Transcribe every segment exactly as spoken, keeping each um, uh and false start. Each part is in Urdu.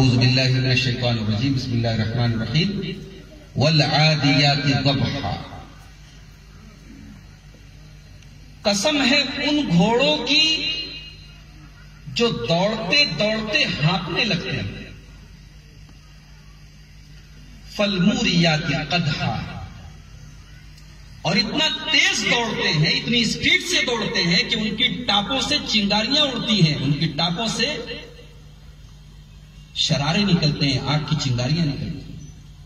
اعوذ باللہ من الشیطان الرجیم بسم اللہ الرحمن الرحیم والعادیات ضبحا. قسم ہے ان گھوڑوں کی جو دوڑتے دوڑتے ہانپنے لگتے ہیں. فالموریات قدحا، اور اتنا تیز دوڑتے ہیں، اتنی اسپیڈ سے دوڑتے ہیں کہ ان کی ٹاپوں سے چنگاریاں اڑتی ہیں، ان کی ٹاپوں سے شرارے نکلتے ہیں، آگ کی چنگاریاں نکلتی ہیں.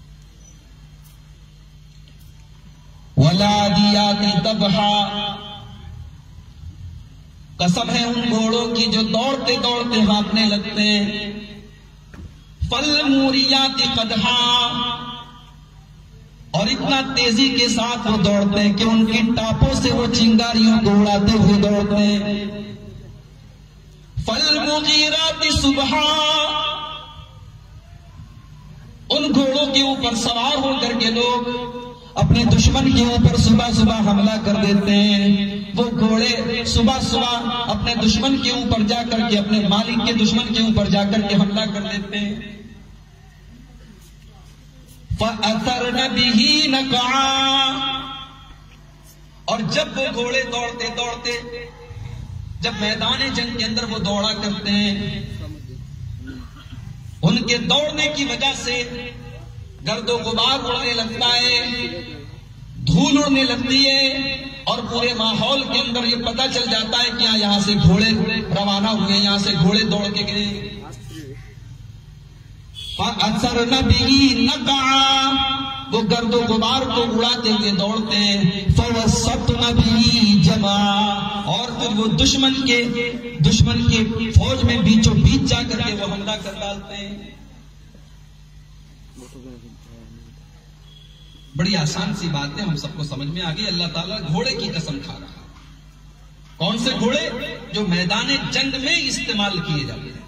والعادیات ضبحا، قسم ہے ان گھوڑوں کی جو دوڑتے دوڑتے ہانپنے لگتے ہیں. فالموریات قدحا، اور اتنا تیزی کے ساتھ وہ دوڑتے ہیں کہ ان کی ٹاپوں سے وہ چنگاریوں کو اڑاتے ہوئے دوڑتے ہیں. فالمغیرات صبحا، ان گھوڑوں کے اوپر سوار ہو کر کے لوگ اپنے دشمن کے اوپر صبح صبح حملہ کر دیتے ہیں. وہ گھوڑے صبح صبح اپنے دشمن کے اوپر جا کر کے، اپنے مالک کے دشمن کے اوپر جا کر کے حملہ کر دیتے ہیں. فَأَثَرْنَ بِهِ نَقْعًا، اور جب وہ گھوڑے دوڑتے دوڑتے جب میدان جنگ کے اندر وہ دوڑا کرتے ہیں، ان کے دوڑنے کی وجہ سے گرد و غبار اڑنے لگتا ہے، دھول اڑنے لگتی ہے، اور پورے ماحول کے اندر یہ پتہ چل جاتا ہے کہ یہاں سے گھوڑے روانہ ہوئے، یہاں سے گھوڑے دوڑ کے گئے. فَأَثَرْنَ بِهِ نَقْعًا، وہ گرد و غبار کو اڑاتے ہوئے دوڑتے ہیں. فَوَسَّطْنَ بِهِ جَمْعًا، اور پھر وہ دشمن کے دشمن کے فوج میں بیچوں بیچ جا کر کے وہ حملہ کر ڈالتے ہیں. بڑی آسان سی بات ہے، ہم سب کو سمجھ میں آ گئی. اللہ تعالیٰ گھوڑے کی قسم کھا رہا ہے. کون سے گھوڑے؟ جو میدان جنگ میں استعمال کیے جاتے ہیں.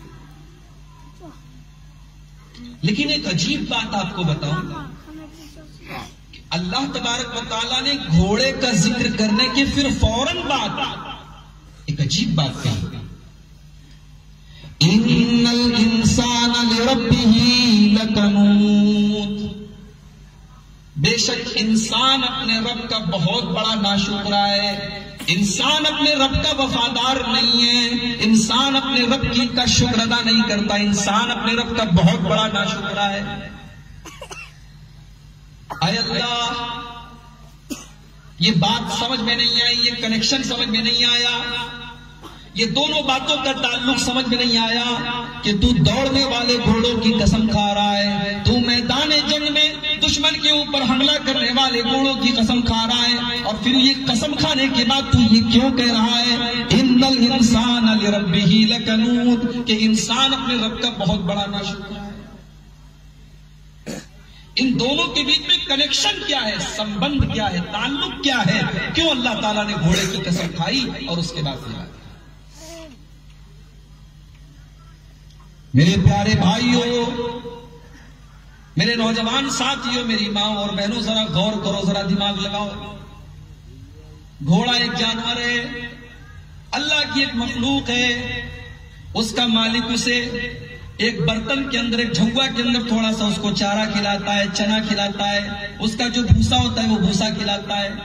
لیکن ایک عجیب بات آپ کو بتاؤں، اللہ تبارک و تعالیٰ نے گھوڑے کا ذکر کرنے کے پھر فوراً بعد ایک عجیب بات کہی. ان الانسان لربه لکنود، بے شک انسان اپنے رب کا بہت بڑا ناشکرا ہے. انسان اپنے رب کا وفادار نہیں ہے، انسان اپنے رب کی کا شکر ادا نہیں کرتا، انسان اپنے رب کا بہت بڑا ناشکرا ہے. اے اللہ، یہ بات سمجھ میں نہیں آئی، یہ کنیکشن سمجھ میں نہیں آیا، یہ دونوں باتوں کا تعلق سمجھ میں نہیں آیا کہ تو دوڑنے والے گھوڑوں کی قسم کھا رہا ہے، تو میدان جنگ میں دشمن کے اوپر حملہ کرنے والے گھوڑوں کی قسم کھا رہا ہے، اور پھر یہ قسم کھانے کے بعد تو یہ کیوں کہہ رہا ہے ان الانسان لربہ لکنود، کہ انسان اپنے رب کا بہت بڑا ناشکر ہے. ان دونوں کے بیچ میں کنیکشن کیا ہے، سمبند کیا ہے، تعلق کیا ہے؟ کیوں اللہ تعالیٰ نے گھوڑے کی قسم کھائی اور اس کے بعد کیا؟ میرے پیارے بھائیوں، میرے نوجوان ساتھیوں، میری ماں اور بہنوں، ذرا غور کرو، ذرا دماغ لگاؤ. گھوڑا ایک جانور ہے، اللہ کی ایک مخلوق ہے. اس کا مالک اسے ایک برتن کے اندر، ایک جھگوا کے اندر تھوڑا سا اس کو چارہ کھلاتا ہے، چنا کھلاتا ہے، اس کا جو بھوسا ہوتا ہے وہ بھوسا کھلاتا ہے.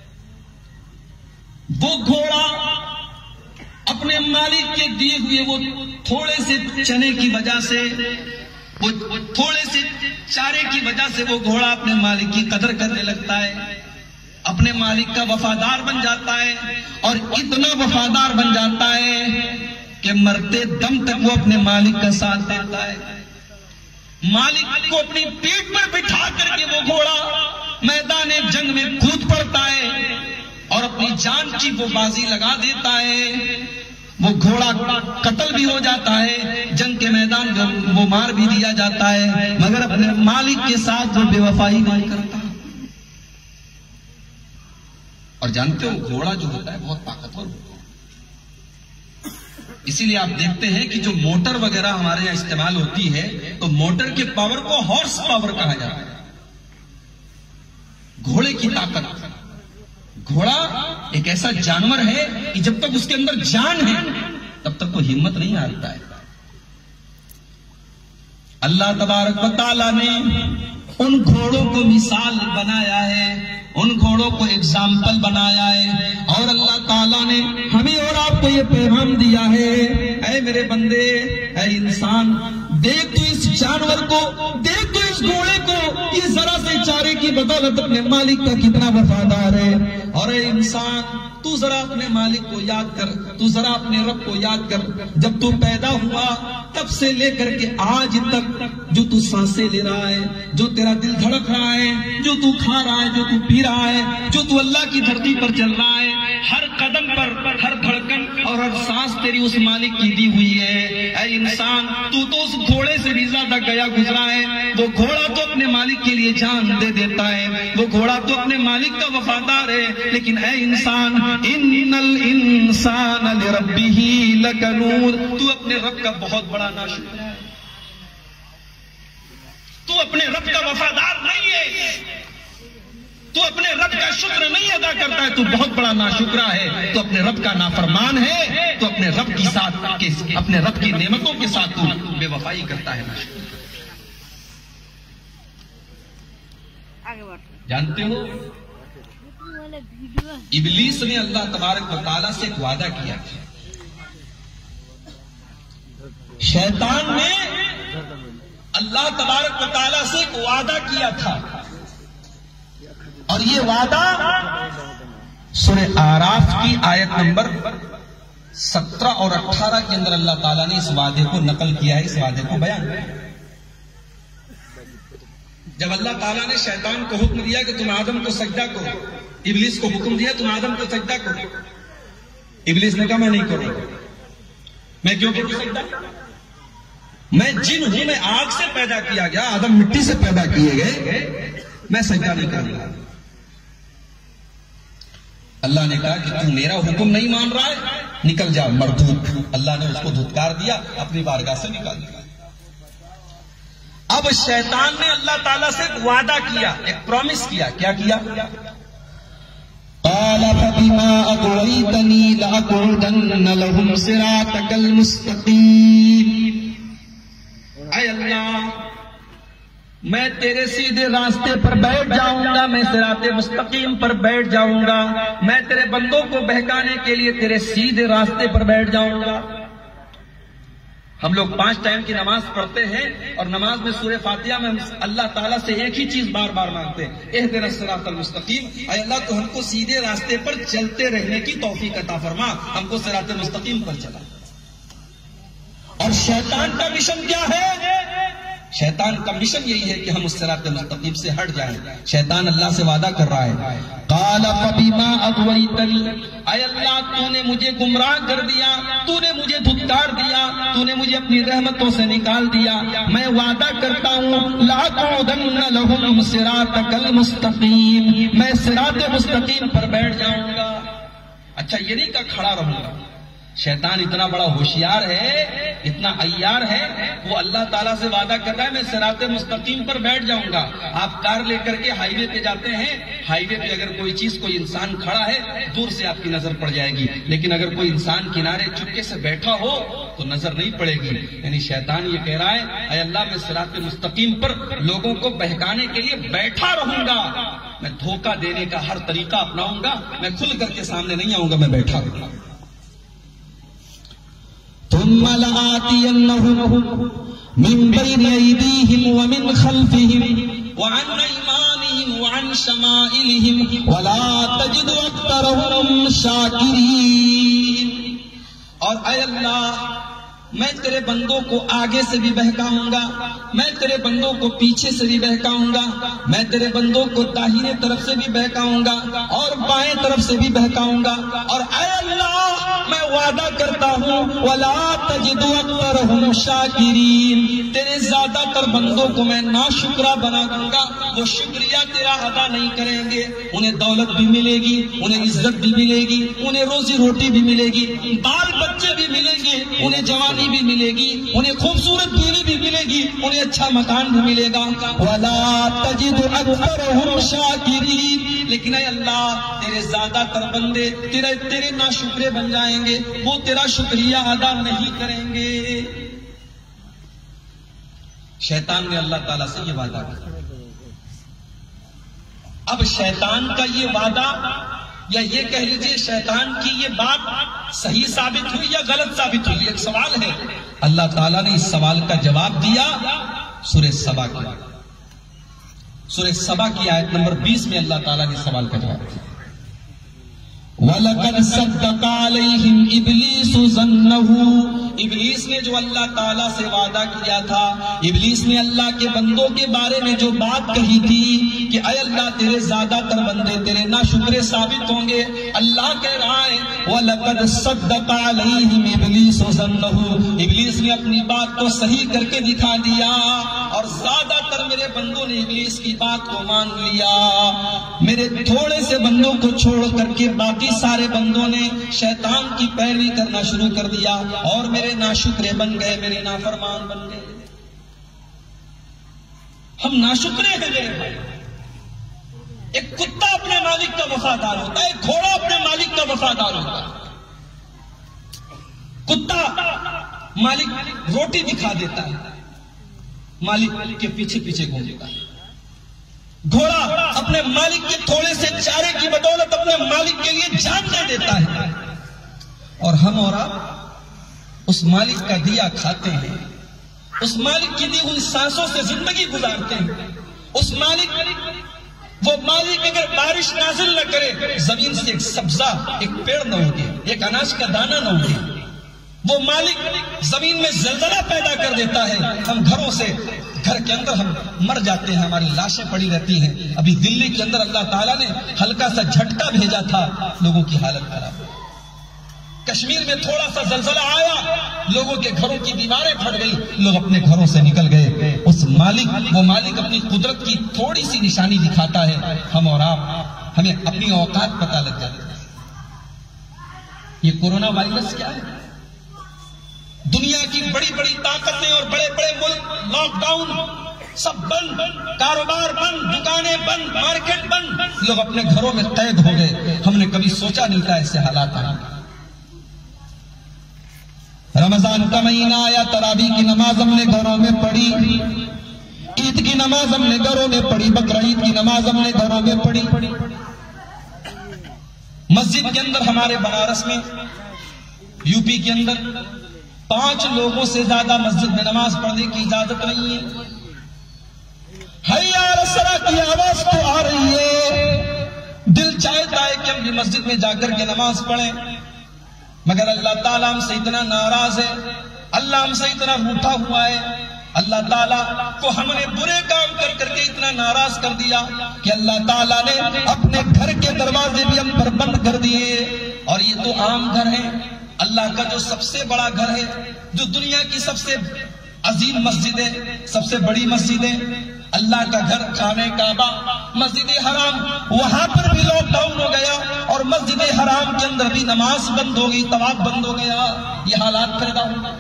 وہ گھوڑا اپنے مالک کے دیے ہوئے وہ تھوڑے سے چنے کی وجہ سے، وہ تھوڑے سے چارے کی وجہ سے وہ گھوڑا اپنے مالک کی قدر کرنے لگتا ہے، اپنے مالک کا وفادار بن جاتا ہے، اور اتنا وفادار بن جاتا ہے کہ مرتے دم تک وہ اپنے مالک کا ساتھ دیتا ہے. مالک کو اپنی پیٹھ پر بٹھا کر کے وہ گھوڑا میدان جنگ میں کود پڑتا ہے اور اپنی جان کی وہ بازی لگا دیتا ہے. وہ گھوڑا قتل بھی ہو جاتا ہے، جنگ کے میدان میں وہ مار بھی دیا جاتا ہے، مگر اپنے مالک کے ساتھ وہ بے وفائی نہیں کرتا. اور جانتے ہو گھوڑا جو ہوتا ہے بہت طاقتور ہوتا ہے. اسی لیے آپ دیکھتے ہیں کہ جو موٹر وغیرہ ہمارے یہاں استعمال ہوتی ہے تو موٹر کے پاور کو ہارس پاور کہا جاتا ہے. گھوڑے کی طاقت، گھوڑا ایک ایسا جانور ہے کہ جب تک اس کے اندر جان ہے تب تک وہ ہمت نہیں ہارتا ہے. اللہ تبارک و تعالیٰ نے ان گھوڑوں کو مثال بنایا ہے، ان گھوڑوں کو ایگزامپل بنایا ہے، اور اللہ تعالیٰ نے ہمیں اور آپ کو یہ پیغام دیا ہے، اے میرے بندے، اے انسان، دیکھ تو اس جانور کو، دیکھ تو اس گھوڑے کو، یہ ذرا سے چارے کی بدولت اپنے مالک کا کتنا وفادار ہے۔ اور اے انسان، تو ذرا اپنے مالک کو یاد کر، تو ذرا اپنے رب کو یاد کر، جب تو پیدا ہوا تب سے لے کر کے آج تک جو تو سانسیں لے رہا ہے، جو تیرا دل دھڑک رہا ہے، جو تو کھا رہا ہے، جو تو پی رہا ہے، جو تو اللہ کی دھرتی پر چل رہا ہے، ہر قدم پر، ہر دھڑکن اور ہر سانس تیری اس مالک کی دی ہوئی ہے۔ اے انسان، تو تو اس گھوڑے سے بھی زیادہ گیا گزرا ہے۔ وہ گھوڑا تو اپنے مالک کے لیے جان دے دیتا ہے، وہ گھوڑا تو اپنے مالک کا وفادار ہے، لیکن اے انسان، ان الانسان لربہ لکنود، تو اپنے رب کا بہت بڑا ناشکر ہے، تو اپنے رب کا وفادار نہیں ہے، تو اپنے رب کا شکر نہیں ادا کرتا ہے، تو بہت بڑا ناشکرا ہے، تو اپنے رب کا نافرمان ہے، تو اپنے رب کی ساتھ اپنے رب کی نعمتوں کے ساتھ تو بے وفائی کرتا ہے، ناشکر۔ جانتے ہو ابلیس نے اللہ تبارک و تعالیٰ سے ایک وعدہ کیا تھا، شیطان نے اللہ تبارک و تعالیٰ سے ایک وعدہ کیا تھا، اور یہ وعدہ سورہ اعراف کی آیت نمبر سترہ اور اٹھارہ کے اندر اللہ تعالیٰ نے اس وعدے کو نقل کیا ہے، اس وعدے کو بیان کیا۔ جب اللہ تعالیٰ نے شیطان کو حکم دیا کہ تم آدم کو سجدہ کرو، ابلیس کو حکم دیا تم آدم کو سجدہ کرو، ابلیس نے کہا میں نہیں کروں گا۔ میں کیوں کروں سجدہ؟ میں جن ہوں، میں آگ سے پیدا کیا گیا، آدم مٹی سے پیدا کیے گئے، میں سجدہ نہیں کروں گا۔ اللہ نے کہا کہ تم میرا حکم نہیں مان رہا ہے، نکل جا مردود۔ اللہ نے اس کو دھتکار دیا، اپنی بارگاہ سے نکال دیا۔ اب شیطان نے اللہ تعالیٰ سے ایک وعدہ کیا، ایک پرومس کیا، کیا کیا؟ قال فبما اغويتني لاقعدن لهم صراطك المستقيم، اے اللہ، میں تیرے سیدھے راستے پر بیٹھ جاؤں گا، میں صراط مستقیم پر بیٹھ جاؤں گا، میں تیرے بندوں کو بہکانے کے لیے تیرے سیدھے راستے پر بیٹھ جاؤں گا۔ ہم لوگ پانچ ٹائم کی نماز پڑھتے ہیں، اور نماز میں سورہ فاتحہ میں اللہ تعالیٰ سے ایک ہی چیز بار بار مانگتے ہیں، اہدنا الصراط المستقیم، اے اللہ تو ہم کو سیدھے راستے پر چلتے رہنے کی توفیق عطا فرما، ہم کو صراط مستقیم پر چلا۔ اور شیطان کا مشن کیا ہے؟ شیطان کا مشن یہی ہے کہ ہم اس صراط مستقیم سے ہٹ جائیں۔ شیطان اللہ سے وعدہ کر رہا ہے، قال فبما اغويتني، اے اللہ تو نے مجھے گمراہ کر دیا، تو نے مجھے دھتکار دیا، تو نے مجھے اپنی رحمتوں سے نکال دیا، میں وعدہ کرتا ہوں لاقعدن لهم صراطك المستقیم، میں صراط مستقیم پر بیٹھ جاؤں گا۔ اچھا، یہ نہیں کہ کھڑا رہوں گا۔ شیطان اتنا بڑا ہوشیار ہے، اتنا عیار ہے، وہ اللہ تعالیٰ سے وعدہ کر رہا ہے میں صراط مستقیم پر بیٹھ جاؤں گا۔ آپ کار لے کر کے ہائی وے پہ جاتے ہیں، ہائی وے پہ اگر کوئی چیز، کوئی انسان کھڑا ہے، دور سے آپ کی نظر پڑ جائے گی، لیکن اگر کوئی انسان کنارے چپکے سے بیٹھا ہو تو نظر نہیں پڑے گی۔ یعنی شیطان یہ کہہ رہا ہے، اے اللہ میں صراط مستقیم پر لوگوں کو بہکانے کے لیے بیٹھا رہوں گا، میں دھوکہ دینے کا ہر طریقہ اپناؤں گا، میں کھل کر کے سامنے نہیں آؤں گا، میں بیٹھا رہوں گا۔ ثم لآتينهم من بين أيديهم ومن خلفهم وعن أيمانهم وعن شمائلهم ولا تجد أكثرهم شاكرين۔ اور اے اللہ، میں تیرے بندوں کو آگے سے بھی بہکاؤں گا، میں تیرے بندوں کو پیچھے سے بھی بہکاؤں گا، میں تیرے بندوں کو داہنے طرف سے بھی بہکاؤں گا اور بائیں طرف سے بھی بہکاؤں گا۔ اور اے اللہ، میں وعدہ کرتا ہوں وَلَا تَجِدُ أَكْثَرَهُمْ شَاكِرِينَ، تیرے زیادہ تر بندوں کو میں ناشکرا بنا دوں گا، وہ شکریہ تیرا ادا نہیں کریں گے، انہیں دولت بھی ملے گی، انہیں عزت بھی ملے گی، انہیں روزی روٹی بھی ملے گی، بال بچے بھی ملیں گے، انہیں جوانی بھی ملے گی، انہیں خوبصورت بیوی بھی ملے گی، انہیں اچھا مکان بھی ملے گا۔ وَلَا تَجِدُ أَكْثَرَهُمْ شَاكِرِينَ، لیکن اے اللہ، تیرے زیادہ تر بندے تیرے تیرے ناشکرے بن جائیں گے، وہ تیرا شکریہ ادا نہیں کریں گے۔ شیطان نے اللہ تعالیٰ سے یہ وعدہ کیا. اب شیطان کا یہ وعدہ یا یہ کہہ لیجیے شیطان کی یہ بات صحیح ثابت ہوئی یا غلط ثابت ہوئی؟ ایک سوال ہے. اللہ تعالیٰ نے اس سوال کا جواب دیا سورہ سبا کی سورہ سبا کی آیت نمبر بیس میں اللہ تعالیٰ نے سوال کا جواب دیا. وَلَقَدْ صَدَّقَ عَلَيْهِمْ إِبْلِيسُ ظَنَّهُ. ابلیس نے جو اللہ تعالیٰ سے وعدہ کیا تھا، ابلیس نے اللہ کے بندوں کے بارے میں جو بات کہی تھی کہ اے اللہ تیرے زیادہ تر بندے تیرے ناشکرے ثابت ہوں گے، اللہ کہہ رہا ہے وَلَقَدْ صَدَّقَ عَلَيْهِمْ إِبْلِيسُ ظَنَّهُ. ابلیس نے اپنی بات کو صحیح کر کے دکھا دیا اور زیادہ تر میرے بندوں نے ابلیس کی بات کو مان لیا. میرے تھوڑے سے بندوں کو چھوڑ کر کے باقی سارے بندوں نے شیطان کی پیروی کرنا شروع کر دیا اور میرے ناشکرے بن گئے، میرے نافرمان بن گئے. ہم ناشکرے ہیں میرے بھائی. ایک کتا اپنے مالک کا وفادار ہوتا ہے، ایک گھوڑا اپنے مالک کا وفادار ہوتا ہے. کتا مالک روٹی دکھا دیتا ہے، مالک کے پیچھے پیچھے گھومتا ہے. گھوڑا اپنے مالک کے تھوڑے سے چارے کی بدولت اپنے مالک کے لیے جان دے دیتا ہے. اور ہم اور آپ اس مالک کا دیا کھاتے ہیں، اس مالک کی دی ہوئی سانسوں سے زندگی گزارتے ہیں. اس مالک وہ مالک اگر بارش نازل نہ کرے، زمین سے ایک سبزہ، ایک پیڑ نہ ہوگی، ایک اناج کا دانہ نہ ہوگی. وہ مالک زمین میں زلزلہ پیدا کر دیتا ہے، ہم گھروں سے گھر کے اندر ہم مر جاتے ہیں، ہماری لاشیں پڑی رہتی ہیں. ابھی دلی کے اندر اللہ تعالیٰ نے ہلکا سا جھٹکا بھیجا تھا، لوگوں کی حالت خراب. کشمیر میں تھوڑا سا زلزلہ آیا، لوگوں کے گھروں کی دیواریں پھٹ گئی، لوگ اپنے گھروں سے نکل گئے. اس مالک وہ مالک اپنی قدرت کی تھوڑی سی نشانی دکھاتا ہے. ہم اور آپ ہمیں اپنی اوقات پتہ لگ جاتی ہے. یہ کورونا وائرس کیا ہے؟ دنیا کی بڑی بڑی طاقتیں اور بڑے بڑے ملک لاک ڈاؤن، سب بند، کاروبار بند، دکانیں بند، مارکیٹ بند، لوگ اپنے گھروں میں قید ہو گئے. ہم نے کبھی سوچا نہیں تھا ایسے حالات آئیں. رمضان کا مہینہ آیا، تراویح کی نماز ہم نے گھروں میں پڑھی، عید کی نماز ہم نے گھروں میں پڑھی، بقرعید کی نماز ہم نے گھروں میں پڑھی. مسجد کے اندر ہمارے بنارس میں، یو پی کے اندر پانچ لوگوں سے زیادہ مسجد میں نماز پڑھنے کی اجازت نہیں ہے. حی علی الصلاۃ کی آواز تو آ رہی ہے، دل چاہتا ہے کہ ہم بھی مسجد میں جا کر کے نماز پڑھیں، مگر اللہ تعالیٰ ہم سے اتنا ناراض ہے، اللہ ہم سے اتنا روٹھا ہوا ہے. اللہ تعالیٰ کو ہم نے برے کام کر کر کے اتنا ناراض کر دیا کہ اللہ تعالیٰ نے اپنے گھر کے دروازے بھی ہم پر بند کر دیے. اور یہ تو عام گھر ہے، اللہ کا جو سب سے بڑا گھر ہے، جو دنیا کی سب سے عظیم مسجد ہے، سب سے بڑی مسجد ہے، اللہ کا گھر خانہ کعبہ، مسجد حرام، وہاں پر بھی لاک ڈاؤن ہو گیا اور مسجد حرام کے اندر بھی نماز بند ہو گئی، طواف بند ہو گیا. یہ حالات پیدا ہو گئے.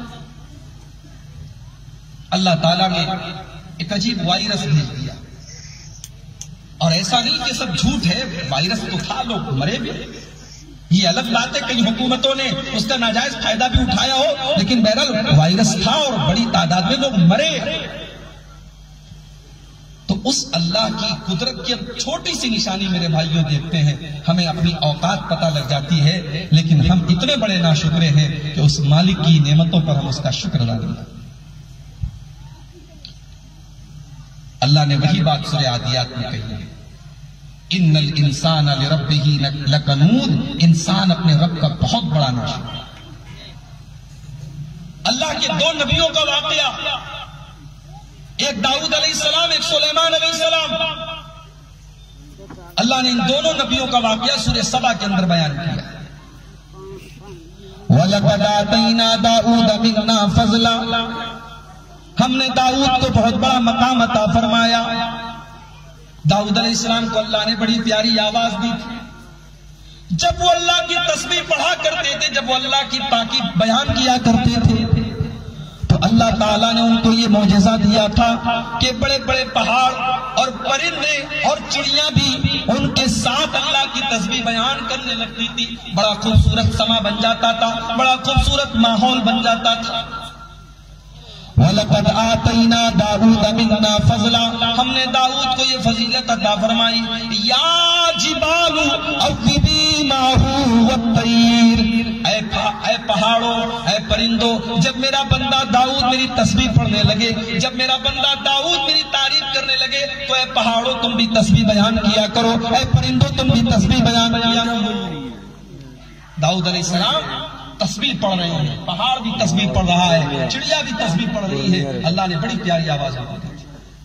اللہ تعالیٰ نے ایک عجیب وائرس بھیج دیا. اور ایسا نہیں کہ سب جھوٹ ہے، وائرس تو تھا، لوگ مرے بھی. یہ الگ بات ہے کئی حکومتوں نے اس کا ناجائز فائدہ بھی اٹھایا ہو، لیکن بہرحال وائرس تھا اور بڑی تعداد میں لوگ مرے. تو اس اللہ کی قدرت کی چھوٹی سی نشانی میرے بھائیوں دیکھتے ہیں، ہمیں اپنی اوقات پتہ لگ جاتی ہے، لیکن ہم اتنے بڑے ناشکرے ہیں کہ اس مالک کی نعمتوں پر ہم اس کا شکر ادا نہیں کرتے. اللہ نے وہی بات سورہ عادیات میں کہی ہے، ان الانسان لربہ لکنود، انسان اپنے رب کا بہت بڑا ناشکر ہے. اللہ کے دو نبیوں کا واقعہ، ایک داؤد علیہ السلام، ایک سلیمان علیہ السلام. اللہ نے ان دونوں نبیوں کا واقعہ سورہ سبا کے اندر بیان کیا. وَلَقَدْ آتَيْنَا دَاؤُودَ مِنَّا فَضْلًا، ہم نے داؤد کو بہت بڑا مقام عطا فرمایا. داؤد علیہ السلام کو اللہ نے بڑی پیاری آواز دی تھی. جب وہ اللہ کی تسبیح پڑھا کرتے تھے، جب وہ اللہ کی پاکی بیان کیا کرتے تھے، تو اللہ تعالیٰ نے ان کو یہ معجزہ دیا تھا کہ بڑے بڑے پہاڑ اور پرندے اور چڑیاں بھی ان کے ساتھ اللہ کی تسبیح بیان کرنے لگتی تھی. بڑا خوبصورت سما بن جاتا تھا، بڑا خوبصورت ماحول بن جاتا تھا. وَلَقَدْ آتَيْنَا دَاوُودَ مِنَّا فَضْلًا، ہم نے داؤد کو یہ فضیلت عطا فرمائی، یا جبال اوبی مَعَهُ وَالطَّيْرِ، اے اے پہاڑوں، اے پرندوں، جب میرا بندہ داؤد میری تسبیح پڑھنے لگے، جب میرا بندہ داؤد میری تعریف کرنے لگے، تو اے پہاڑوں تم بھی تسبیح بیان کیا کرو، اے پرندوں تم بھی تسبیح بیان کیا کرو۔ داؤد علیہ السلام تسبیح پڑھ رہے ہیں، پہاڑ بھی تسبیح پڑھ رہا ہے، چڑیا بھی تسبیح پڑھ رہی ہے، اللہ نے بڑی پیاری آواز میں دی۔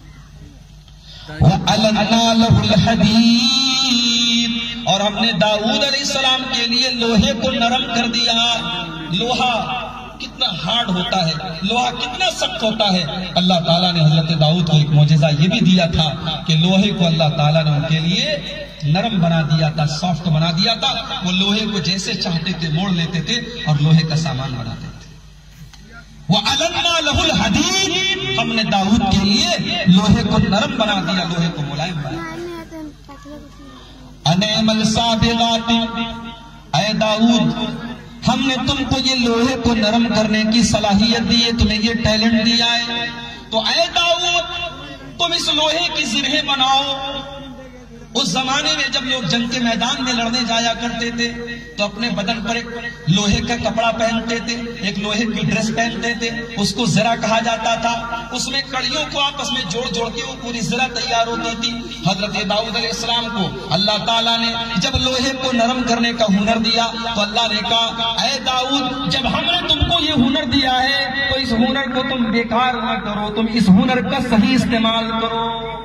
وَأَلَنَّا لَهُ الْحَدِيدَ، اور ہم نے داؤد علیہ السلام کے لیے لوہے کو نرم کر دیا۔ لوہا کتنا ہارڈ ہوتا ہے، لوہا کتنا سخت ہوتا ہے۔ اللہ تعالیٰ نے حضرت داؤد کو ایک معجزہ یہ بھی دیا تھا کہ لوہے کو اللہ تعالیٰ نے ان کے لیے نرم بنا دیا تھا، سافٹ بنا دیا تھا، وہ لوہے کو جیسے چاہتے تھے موڑ لیتے تھے اور لوہے کا سامان بناتے تھے۔ وَأَلَنَّا لَهُ الْحَدِيدَ، ہم نے داؤد کے لیے لوہے کو نرم بنا دیا، لوہے کو ملائم بنا دیا۔ اَنِعْمَلْ سَابِغَاتٍ، اے داؤد ہم نے تم کو یہ لوہے کو نرم کرنے کی صلاحیت دی ہے، تمہیں یہ ٹیلنٹ دیا ہے، تو اے داؤد تم اس لوہے کی زرہیں بناؤ۔ اس زمانے میں جب لوگ جنگ کے میدان میں لڑنے جایا کرتے تھے تو اپنے بدن پر ایک لوہے کا کپڑا پہنتے تھے، ایک لوہے کی ڈریس پہنتے تھے، اس کو زرہ کہا جاتا تھا، اس میں کڑیوں کو آپس میں جوڑ جوڑ کے وہ پوری زرہ تیار ہوتی تھی۔ حضرت داؤد علیہ السلام کو اللہ تعالیٰ نے جب لوہے کو نرم کرنے کا ہنر دیا تو اللہ نے کہا اے داؤد جب ہم نے تم کو یہ ہنر دیا ہے تو اس ہنر کو تم بیکار نہ کرو، تم اس ہنر کا صحیح استعمال کرو۔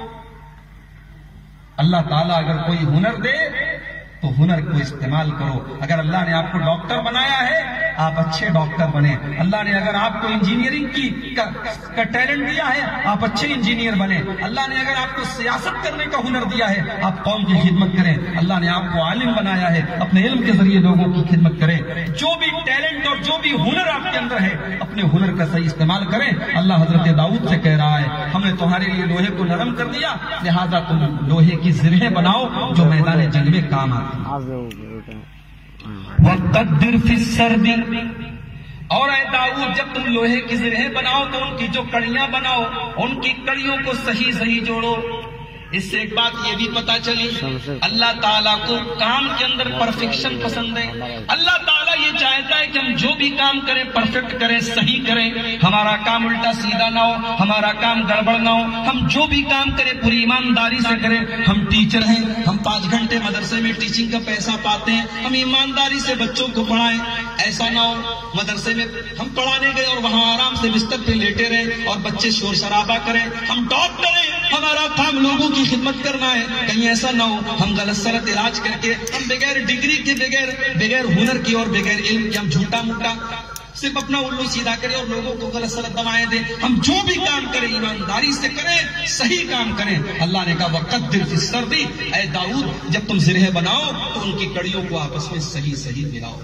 اللہ تعالیٰ اگر کوئی ہنر دے تو ہنر کو استعمال کرو۔ اگر اللہ نے آپ کو ڈاکٹر بنایا ہے آپ اچھے ڈاکٹر بنے، اللہ نے اگر آپ کو انجینئرنگ کی کا, کا ٹیلنٹ دیا ہے آپ اچھے انجینئر بنے، اللہ نے اگر آپ کو سیاست کرنے کا ہنر دیا ہے آپ قوم کی خدمت کریں، اللہ نے آپ کو عالم بنایا ہے اپنے علم کے ذریعے لوگوں کی خدمت کریں۔ جو بھی ٹیلنٹ اور جو بھی ہنر آپ کے اندر ہے اپنے ہنر کا صحیح استعمال کریں۔ اللہ حضرت داؤد سے کہہ رہا ہے ہم نے تمہارے لیے لوہے کو نرم کر دیا، لہذا تم لوہے کی زرہیں بناؤ جو میدان جنگ میں کام آتی۔ وَقَدِّرْ فِي السَّرْدِ، اور اے داؤد جب تم لوہے کی زرہیں بناؤ تو ان کی جو کڑیاں بناؤ ان کی کڑیوں کو صحیح صحیح جوڑو۔ اس سے ایک بات یہ بھی پتا چلی اللہ تعالیٰ کو کام کے اندر پرفیکشن پسند ہے۔ اللہ تعالیٰ یہ چاہتا ہے کہ ہم جو بھی کام کریں پرفیکٹ کریں، صحیح کریں، ہمارا کام الٹا سیدھا نہ ہو، ہمارا کام گڑبڑ نہ ہو، ہم جو بھی کام کریں پوری ایمانداری سے کریں۔ ہم ٹیچر ہیں، ہم پانچ گھنٹے مدرسے میں ٹیچنگ کا پیسہ پاتے ہیں، ہم ایمانداری سے بچوں کو پڑھائیں۔ ایسا نہ ہو مدرسے میں ہم پڑھانے گئے اور وہاں آرام سے بستر پہ لیٹے رہے اور بچے شور شرابہ کریں۔ ہم ڈاکٹر ہیں، ہمارا کام لوگوں کی خدمت کرنا ہے، کہیں ایسا نہ ہو ہم غلط سلط علاج کر کے ہم بغیر ڈگری کے بغیر بغیر ہنر کی اور بغیر علم کے ہم جھوٹا موٹا صرف اپنا الو سیدھا کریں اور لوگوں کو غلط سلط دوائیں دیں۔ ہم جو بھی کام کریں ایمانداری سے کریں، صحیح کام کریں۔ اللہ نے کہا وَقَدِّرْ فِي السَّرْدِ، اے داؤد جب تم زرہیں بناؤ تو ان کی کڑیوں کو آپس میں صحیح صحیح ملاؤ۔